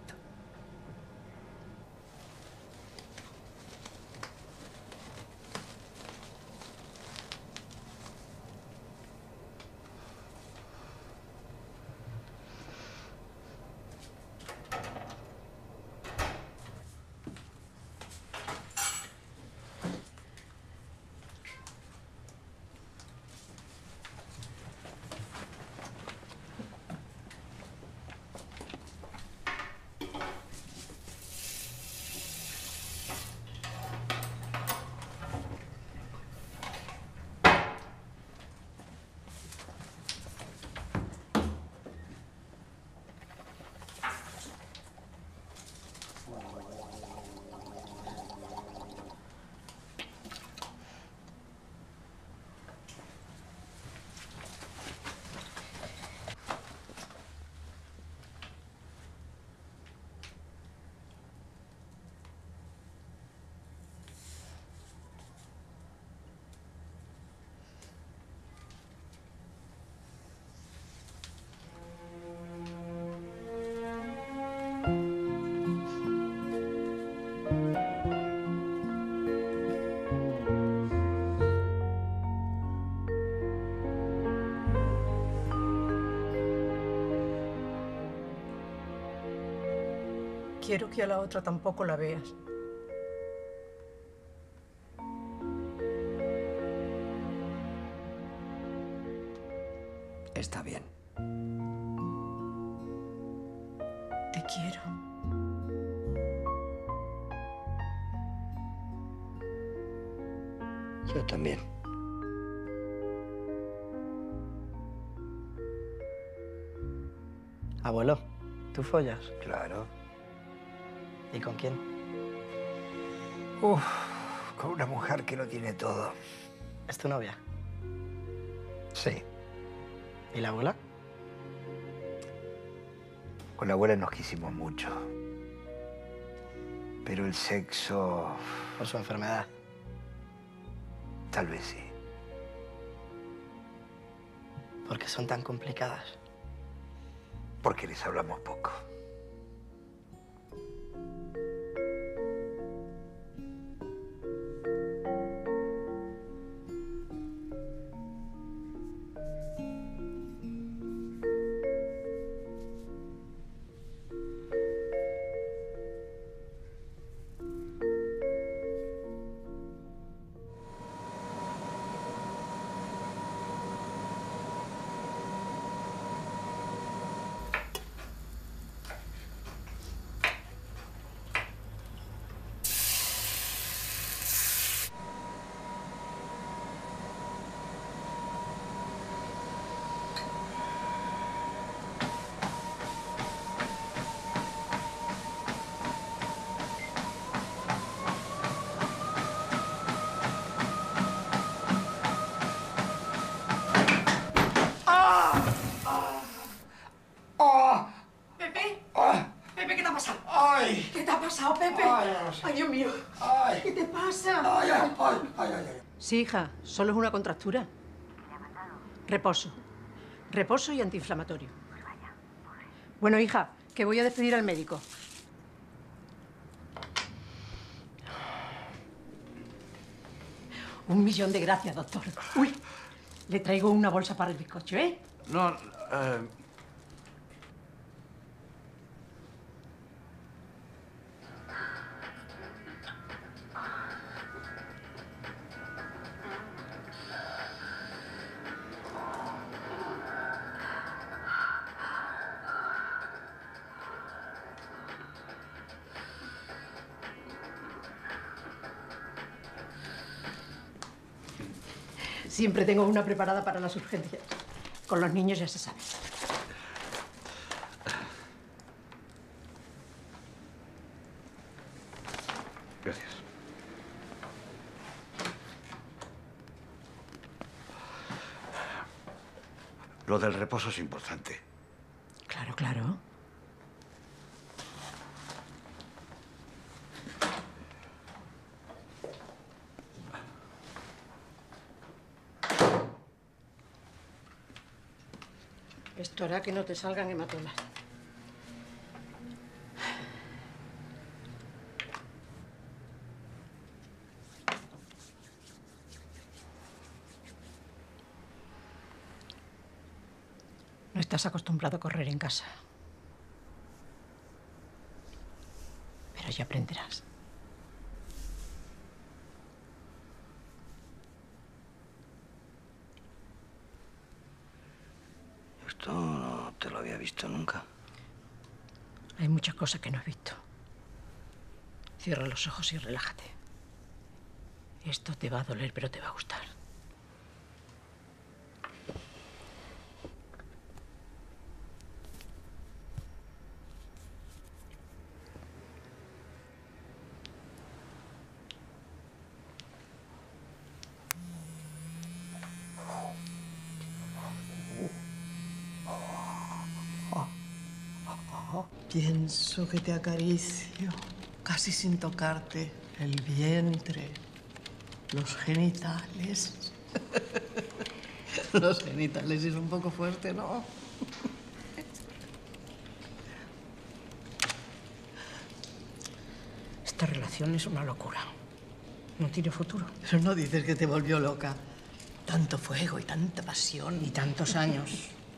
Quiero que a la otra tampoco la veas. Está bien. Te quiero. Yo también. Abuelo, ¿tú follas? Claro. ¿Y con quién? Uf, con una mujer que lo tiene todo. ¿Es tu novia? Sí. ¿Y la abuela? Con la abuela nos quisimos mucho. Pero el sexo... Por su enfermedad. Tal vez sí. ¿Por qué son tan complicadas? Porque les hablamos poco. ¡Ay! ¿Qué te ha pasado, Pepe? Ay, no sé. Ay, Dios mío. Ay. ¿Qué te pasa? Ay, ay, ay, ay, ay, ay. Sí, hija, solo es una contractura. Reposo. Reposo y antiinflamatorio. Bueno, hija, que voy a despedir al médico. Un millón de gracias, doctor. Uy, le traigo una bolsa para el bizcocho, ¿eh? No, eh... Siempre tengo una preparada para las urgencias. Con los niños ya se sabe. Gracias. Lo del reposo es importante. Claro, claro. Esto hará que no te salgan hematomas. No estás acostumbrado a correr en casa. Pero ya aprenderás. Esto no te lo había visto nunca. Hay muchas cosas que no has visto. Cierra los ojos y relájate. Esto te va a doler, pero te va a gustar. Pienso que te acaricio, casi sin tocarte, el vientre, los genitales. Los genitales es un poco fuerte, ¿no? Esta relación es una locura. No tiene futuro. Pero no dices que te volvió loca. Tanto fuego y tanta pasión. Y tantos años.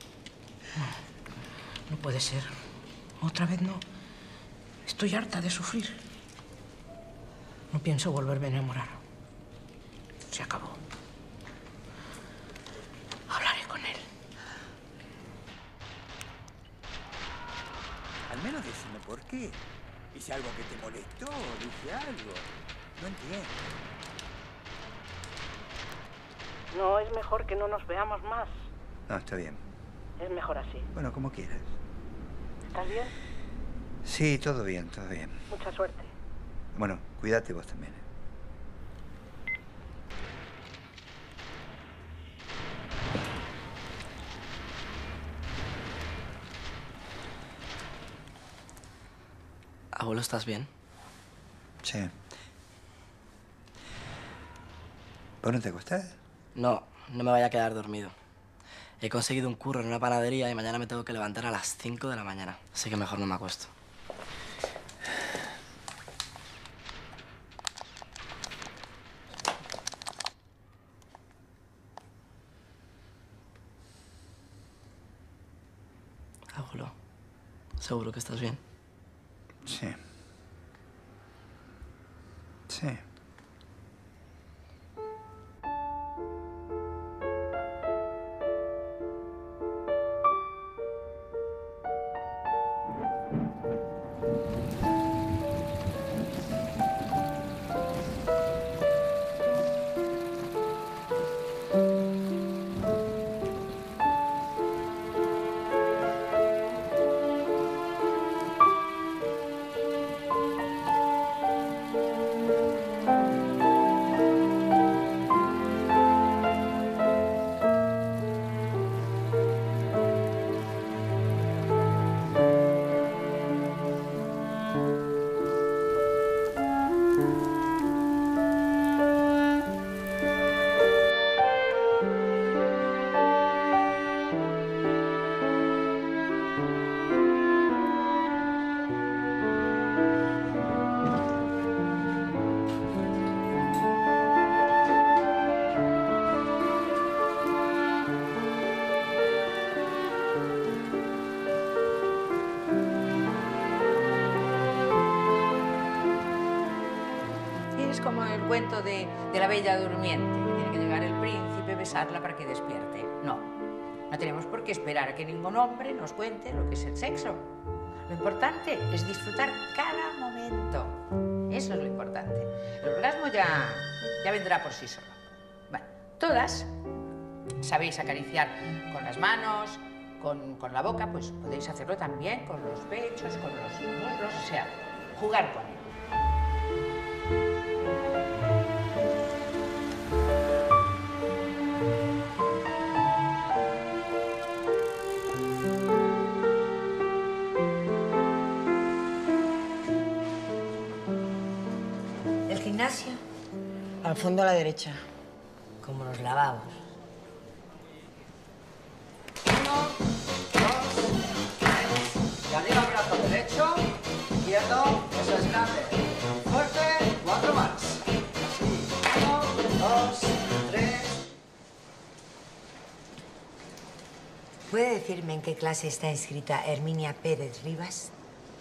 No, no puede ser. Otra vez no. Estoy harta de sufrir. No pienso volverme a enamorar. Se acabó. Hablaré con él. Al menos decime por qué. ¿Hice algo que te molestó? ¿Dije algo? No entiendo. No, es mejor que no nos veamos más. No, está bien. Es mejor así. Bueno, como quieras. ¿Estás bien? Sí, todo bien, todo bien. Mucha suerte. Bueno, cuídate vos también. Abuelo, ¿estás bien? Sí. ¿Vos no te acostás? No, no me vaya a quedar dormido. He conseguido un curro en una panadería y mañana me tengo que levantar a las cinco de la mañana. Así que mejor no me acuesto. Abuelo, ¿seguro que estás bien? Sí. Sí. es como el cuento de, de la Bella Durmiente. Tiene que llegar el príncipe, besarla para que despierte. No, no tenemos por qué esperar a que ningún hombre nos cuente lo que es el sexo. Lo importante es disfrutar cada momento. Eso es lo importante. El orgasmo ya, ya vendrá por sí solo. Bueno, todas sabéis acariciar con las manos, con, con la boca, pues podéis hacerlo también con los pechos, con los muslos, o sea, jugar con él. ¿El gimnasio? Al fondo a la derecha. Como los lavabos. Uno, dos, tres. Y arriba el brazo derecho, izquierdo, eso es grande. Fuerte, cuatro más. Así. Uno, dos, tres. ¿Puede decirme en qué clase está inscrita Herminia Pérez Rivas?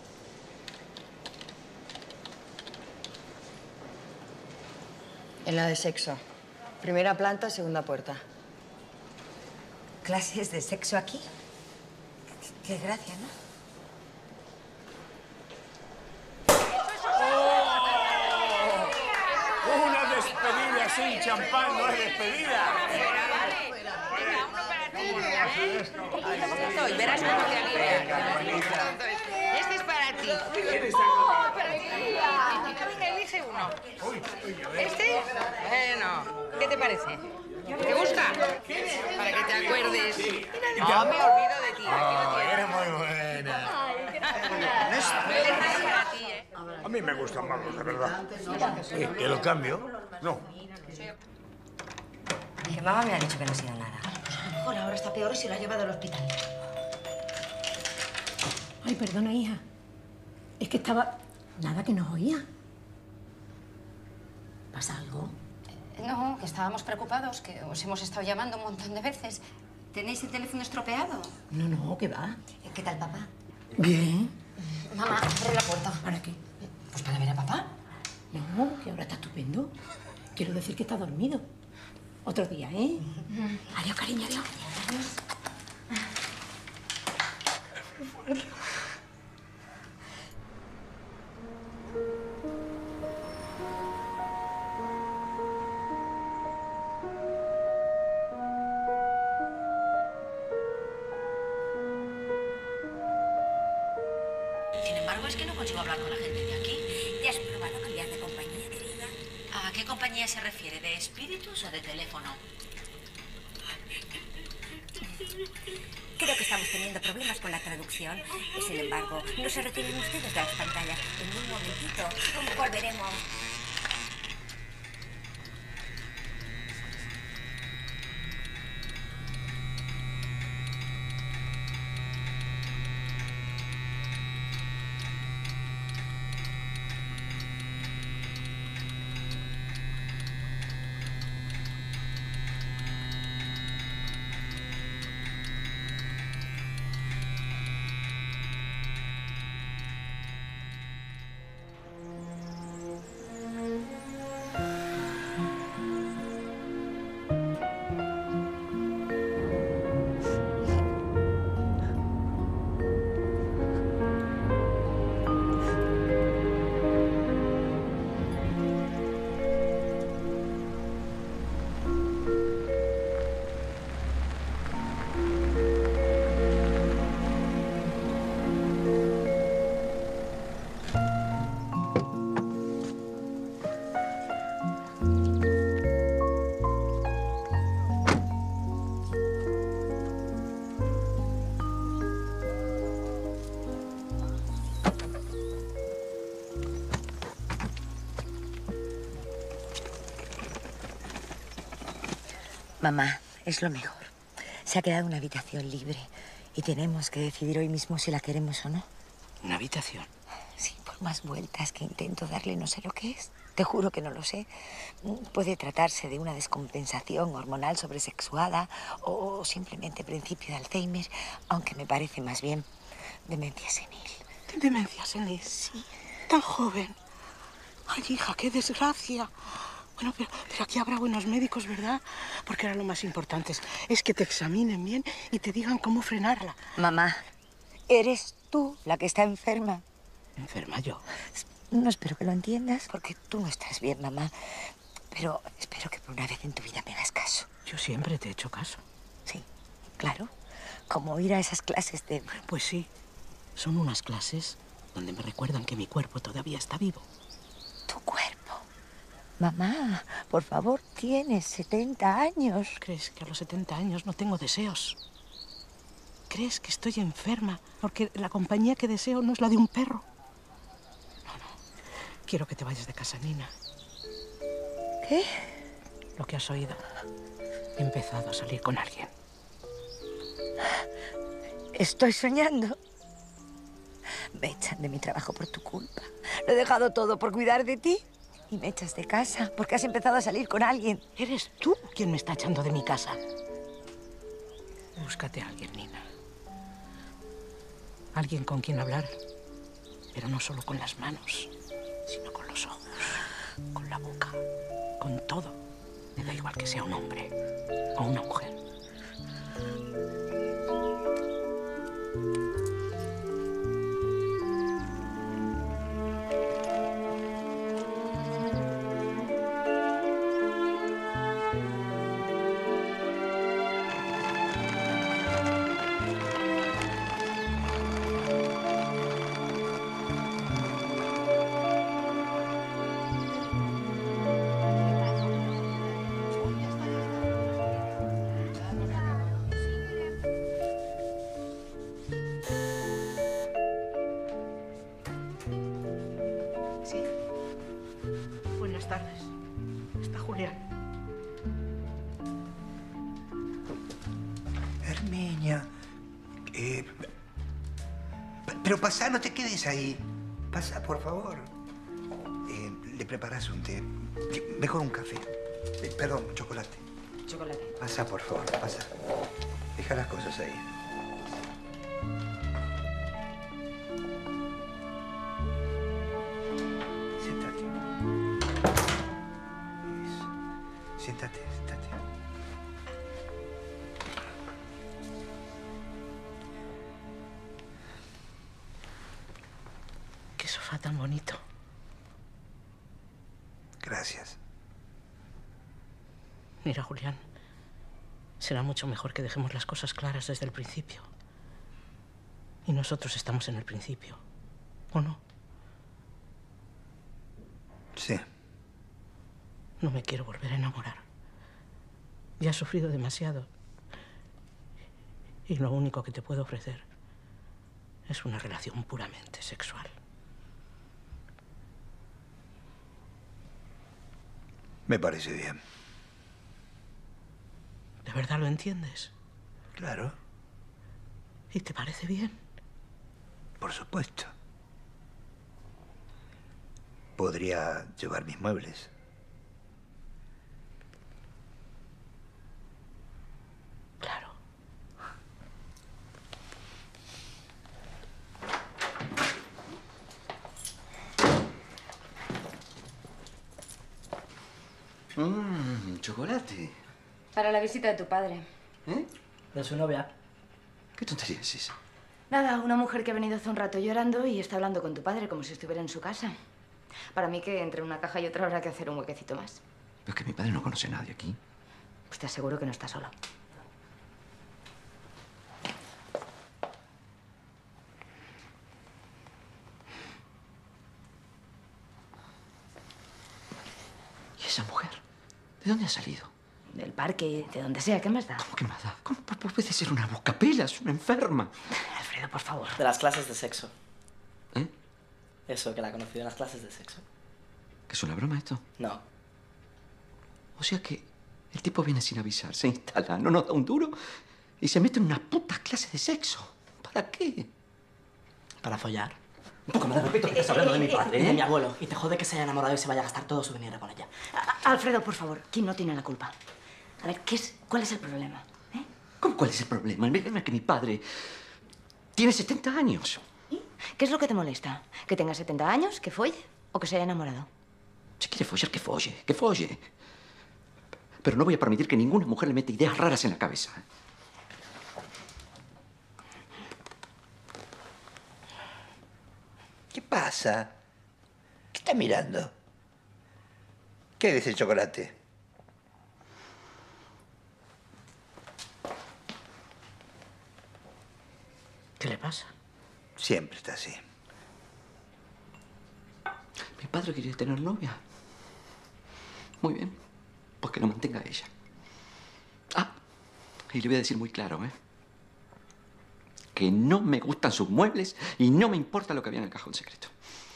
En la de sexo. Primera planta, segunda puerta. ¿Clases de sexo aquí? Qué, qué gracia, ¿no? ¡Oh! Una despedida sin champán no es despedida. Estoy, verás cómo te alivia. Este es para ti. Oh, Venga, elige uno. ¿Este? Bueno, ¿qué te parece? ¿Te gusta? Para que te acuerdes. No me olvido de ti. Aquí lo tienes. Eres muy buena. Este es para ti, ¿eh? A mí me gustan más, de verdad. ¿Qué, ¿Que lo cambio? No. Que mamá me ha dicho que no ha sido nada. Pues a lo mejor ahora está peor y se lo ha llevado al hospital. Ay, perdona, hija. Es que estaba... Nada, que nos oía. ¿Pasa algo? No, que estábamos preocupados, que os hemos estado llamando un montón de veces. ¿Tenéis el teléfono estropeado? No, no, ¿qué va? ¿Qué tal, papá? Bien. Mamá, abre la puerta. ¿Para qué? Pues para ver a papá. No, que ahora está estupendo. Quiero decir que está dormido. Otro día, ¿eh? Adiós, cariño, adiós. Adiós. Sin embargo, es que no consigo hablar con la gente de aquí. ¿Te has probado cambiar de compañía, querida? ¿A qué compañía se refiere? ¿De espíritus o de teléfono? Creo que estamos teniendo problemas con la traducción. Sin embargo, no se retiren ustedes de las pantallas. En un momentito volveremos. Mamá, es lo mejor. Se ha quedado una habitación libre y tenemos que decidir hoy mismo si la queremos o no. ¿Una habitación? Sí, por más vueltas que intento darle, no sé lo que es. Te juro que no lo sé. Puede tratarse de una descompensación hormonal sobresexuada o simplemente principio de Alzheimer, aunque me parece más bien demencia senil. ¿Demencia senil? Sí. Tan joven. Ay, hija, qué desgracia. Bueno, pero, pero aquí habrá buenos médicos, ¿verdad? Porque ahora lo más importante es, es que te examinen bien y te digan cómo frenarla. Mamá, eres tú la que está enferma. ¿Enferma yo? No espero que lo entiendas, porque tú no estás bien, mamá. Pero espero que por una vez en tu vida me hagas caso. Yo siempre te he hecho caso. Sí, claro. Como ir a esas clases de... Pues sí, son unas clases donde me recuerdan que mi cuerpo todavía está vivo. ¿Tu cuerpo? Mamá, por favor, tienes setenta años. ¿Crees que a los setenta años no tengo deseos? ¿Crees que estoy enferma porque la compañía que deseo no es la de un perro? No, no. Quiero que te vayas de casa, Nina. ¿Qué? Lo que has oído. He empezado a salir con alguien. Estoy soñando. Me echan de mi trabajo por tu culpa. Lo he dejado todo por cuidar de ti. Y me echas de casa porque has empezado a salir con alguien. Eres tú quien me está echando de mi casa. Búscate a alguien, Nina. Alguien con quien hablar. Pero no solo con las manos, sino con los ojos, con la boca, con todo. Me da igual que sea un hombre o una mujer. Sí. Buenas tardes. Está Julián. Herminia. Eh, pero pasa, no te quedes ahí. Pasa, por favor. Eh, le preparas un té. Mejor un café. Eh, perdón, chocolate. Chocolate. Pasa, por favor, pasa. Deja las cosas ahí. Siéntate. Eso. Siéntate, siéntate. Qué sofá tan bonito. Gracias. Mira, Julián, será mucho mejor que dejemos las cosas claras desde el principio. Y nosotros estamos en el principio, ¿o no? Sí. No me quiero volver a enamorar. Ya he sufrido demasiado. Y lo único que te puedo ofrecer es una relación puramente sexual. Me parece bien. ¿De verdad lo entiendes? Claro. ¿Y te parece bien? Por supuesto. Podría llevar mis muebles. Claro. Mmm, chocolate. Para la visita de tu padre. ¿Eh? De su novia. ¿Qué tontería es esa? Nada, una mujer que ha venido hace un rato llorando y está hablando con tu padre como si estuviera en su casa. Para mí que entre una caja y otra habrá que hacer un huequecito más. Pero es que mi padre no conoce a nadie aquí. Pues te aseguro que no está solo. ¿Y esa mujer? ¿De dónde ha salido? Del parque, de donde sea, ¿qué más da? ¿Cómo que más da? ¿Cómo puede ser una buscapelas, una enferma? Alfredo, por favor. De las clases de sexo. ¿Eh? Eso, que la ha conocido en las clases de sexo. ¿Que es una broma esto? No. O sea que el tipo viene sin avisar, se instala, no nos da un duro y se mete en una puta clase de sexo. ¿Para qué? Para follar. Un poco más de respeto que estás hablando de mi padre, Y de ¿eh? mi abuelo. Y te jode que se haya enamorado y se vaya a gastar todo su dinero con ella. A- Alfredo, por favor, ¿quién no tiene la culpa? A ver, ¿qué es, ¿cuál es el problema? ¿Cómo cuál es el problema? Mira que mi padre tiene setenta años. ¿Qué es lo que te molesta? ¿Que tenga setenta años, que folle o que se haya enamorado? Si quiere follar, que folle, que folle. Pero no voy a permitir que ninguna mujer le meta ideas raras en la cabeza. ¿Qué pasa? ¿Qué está mirando? ¿Qué es ese chocolate? ¿Qué le pasa? Siempre está así. Mi padre quería tener novia. Muy bien. Pues que lo mantenga ella. Ah, y le voy a decir muy claro, ¿eh? Que no me gustan sus muebles y no me importa lo que había en el cajón secreto.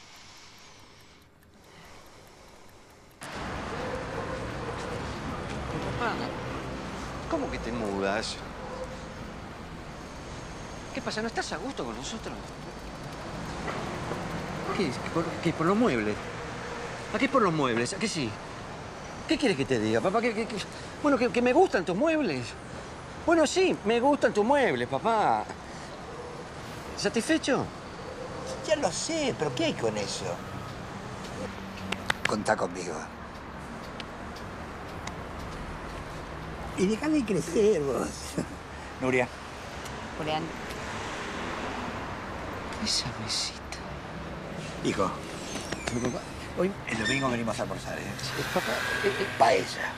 Papá, ¿cómo que te mudas? ¿Qué pasa? ¿No estás a gusto con nosotros? ¿Qué es? ¿Por, qué, por los muebles? ¿A qué por los muebles? ¿A qué sí? ¿Qué quieres que te diga, papá? ¿Qué, qué, qué? Bueno, que, que me gustan tus muebles. Bueno, sí, me gustan tus muebles, papá. ¿Satisfecho? Ya lo sé, pero ¿qué hay con eso? Contá conmigo. Y deja de crecer, vos. Nuria. Julián. Esa mesita. Hijo. Hoy, el domingo venimos a almorzar, ¿eh? Sí, papá. Eh, eh, paella.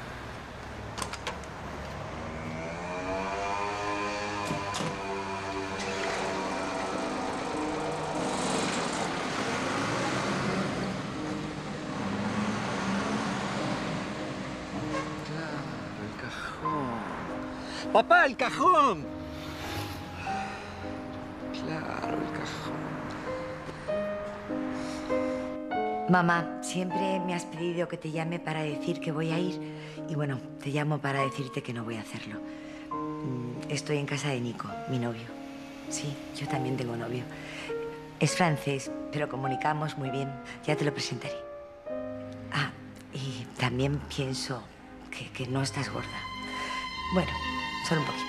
¡Papá, el cajón! Claro, el cajón. Mamá, siempre me has pedido que te llame para decir que voy a ir. Y bueno, te llamo para decirte que no voy a hacerlo. Estoy en casa de Nico, mi novio. Sí, yo también tengo novio. Es francés, pero comunicamos muy bien. Ya te lo presentaré. Ah, y también pienso que, que no estás gorda. Bueno, solo un poquito.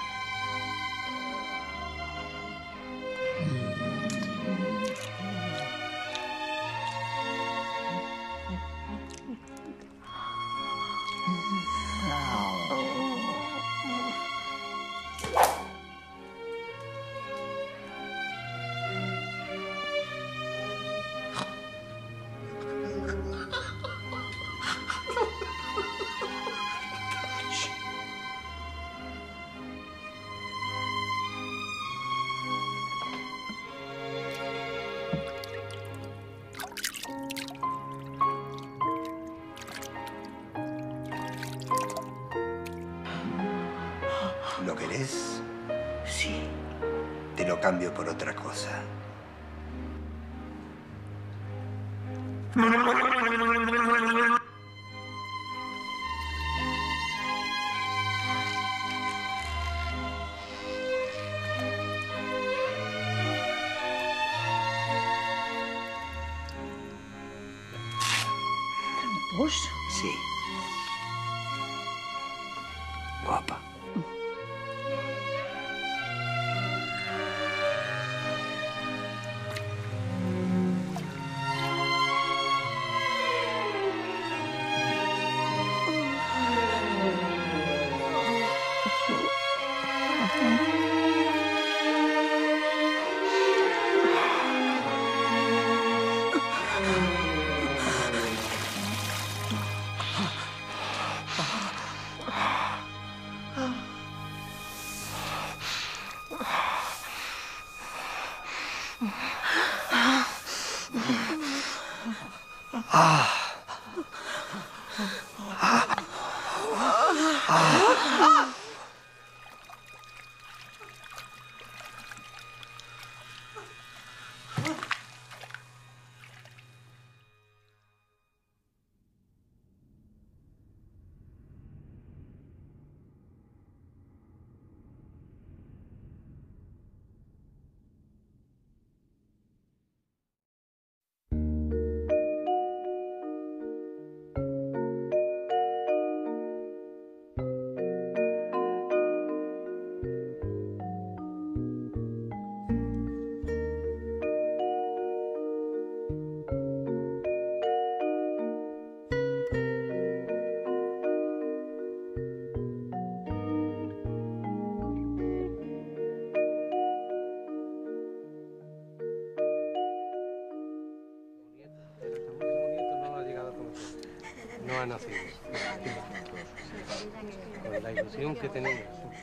¿Lo querés? Sí. Te lo cambio por otra cosa. ¿Tramposo? Sí. Guapa. Ah. Ah. no ha nacido. Con la ilusión que tenías.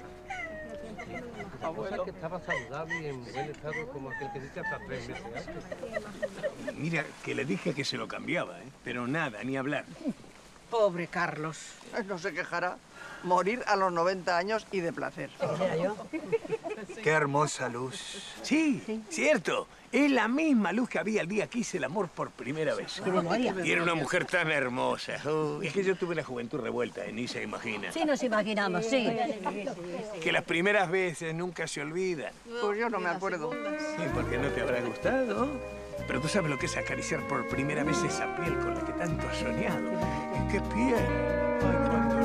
Abuelo, que estaba saludable y en buen estado como aquel que dice hasta tres meses antes. Mira, que le dije que se lo cambiaba, ¿eh? Pero nada, ni hablar. Pobre Carlos. No se quejará. Morir a los noventa años y de placer. Qué hermosa luz. Sí, cierto. Es la misma luz que había el día que hice el amor por primera vez. ¿Qué memoria? Y era una mujer tan hermosa. Oh, es que yo tuve la juventud revuelta, ni se imagina. Sí, nos imaginamos, sí. Que las primeras veces nunca se olvidan. Pues yo no me acuerdo. Sí, porque no te habrá gustado. Pero tú sabes lo que es acariciar por primera vez esa piel con la que tanto has soñado. ¿Qué piel? Ay, cuánto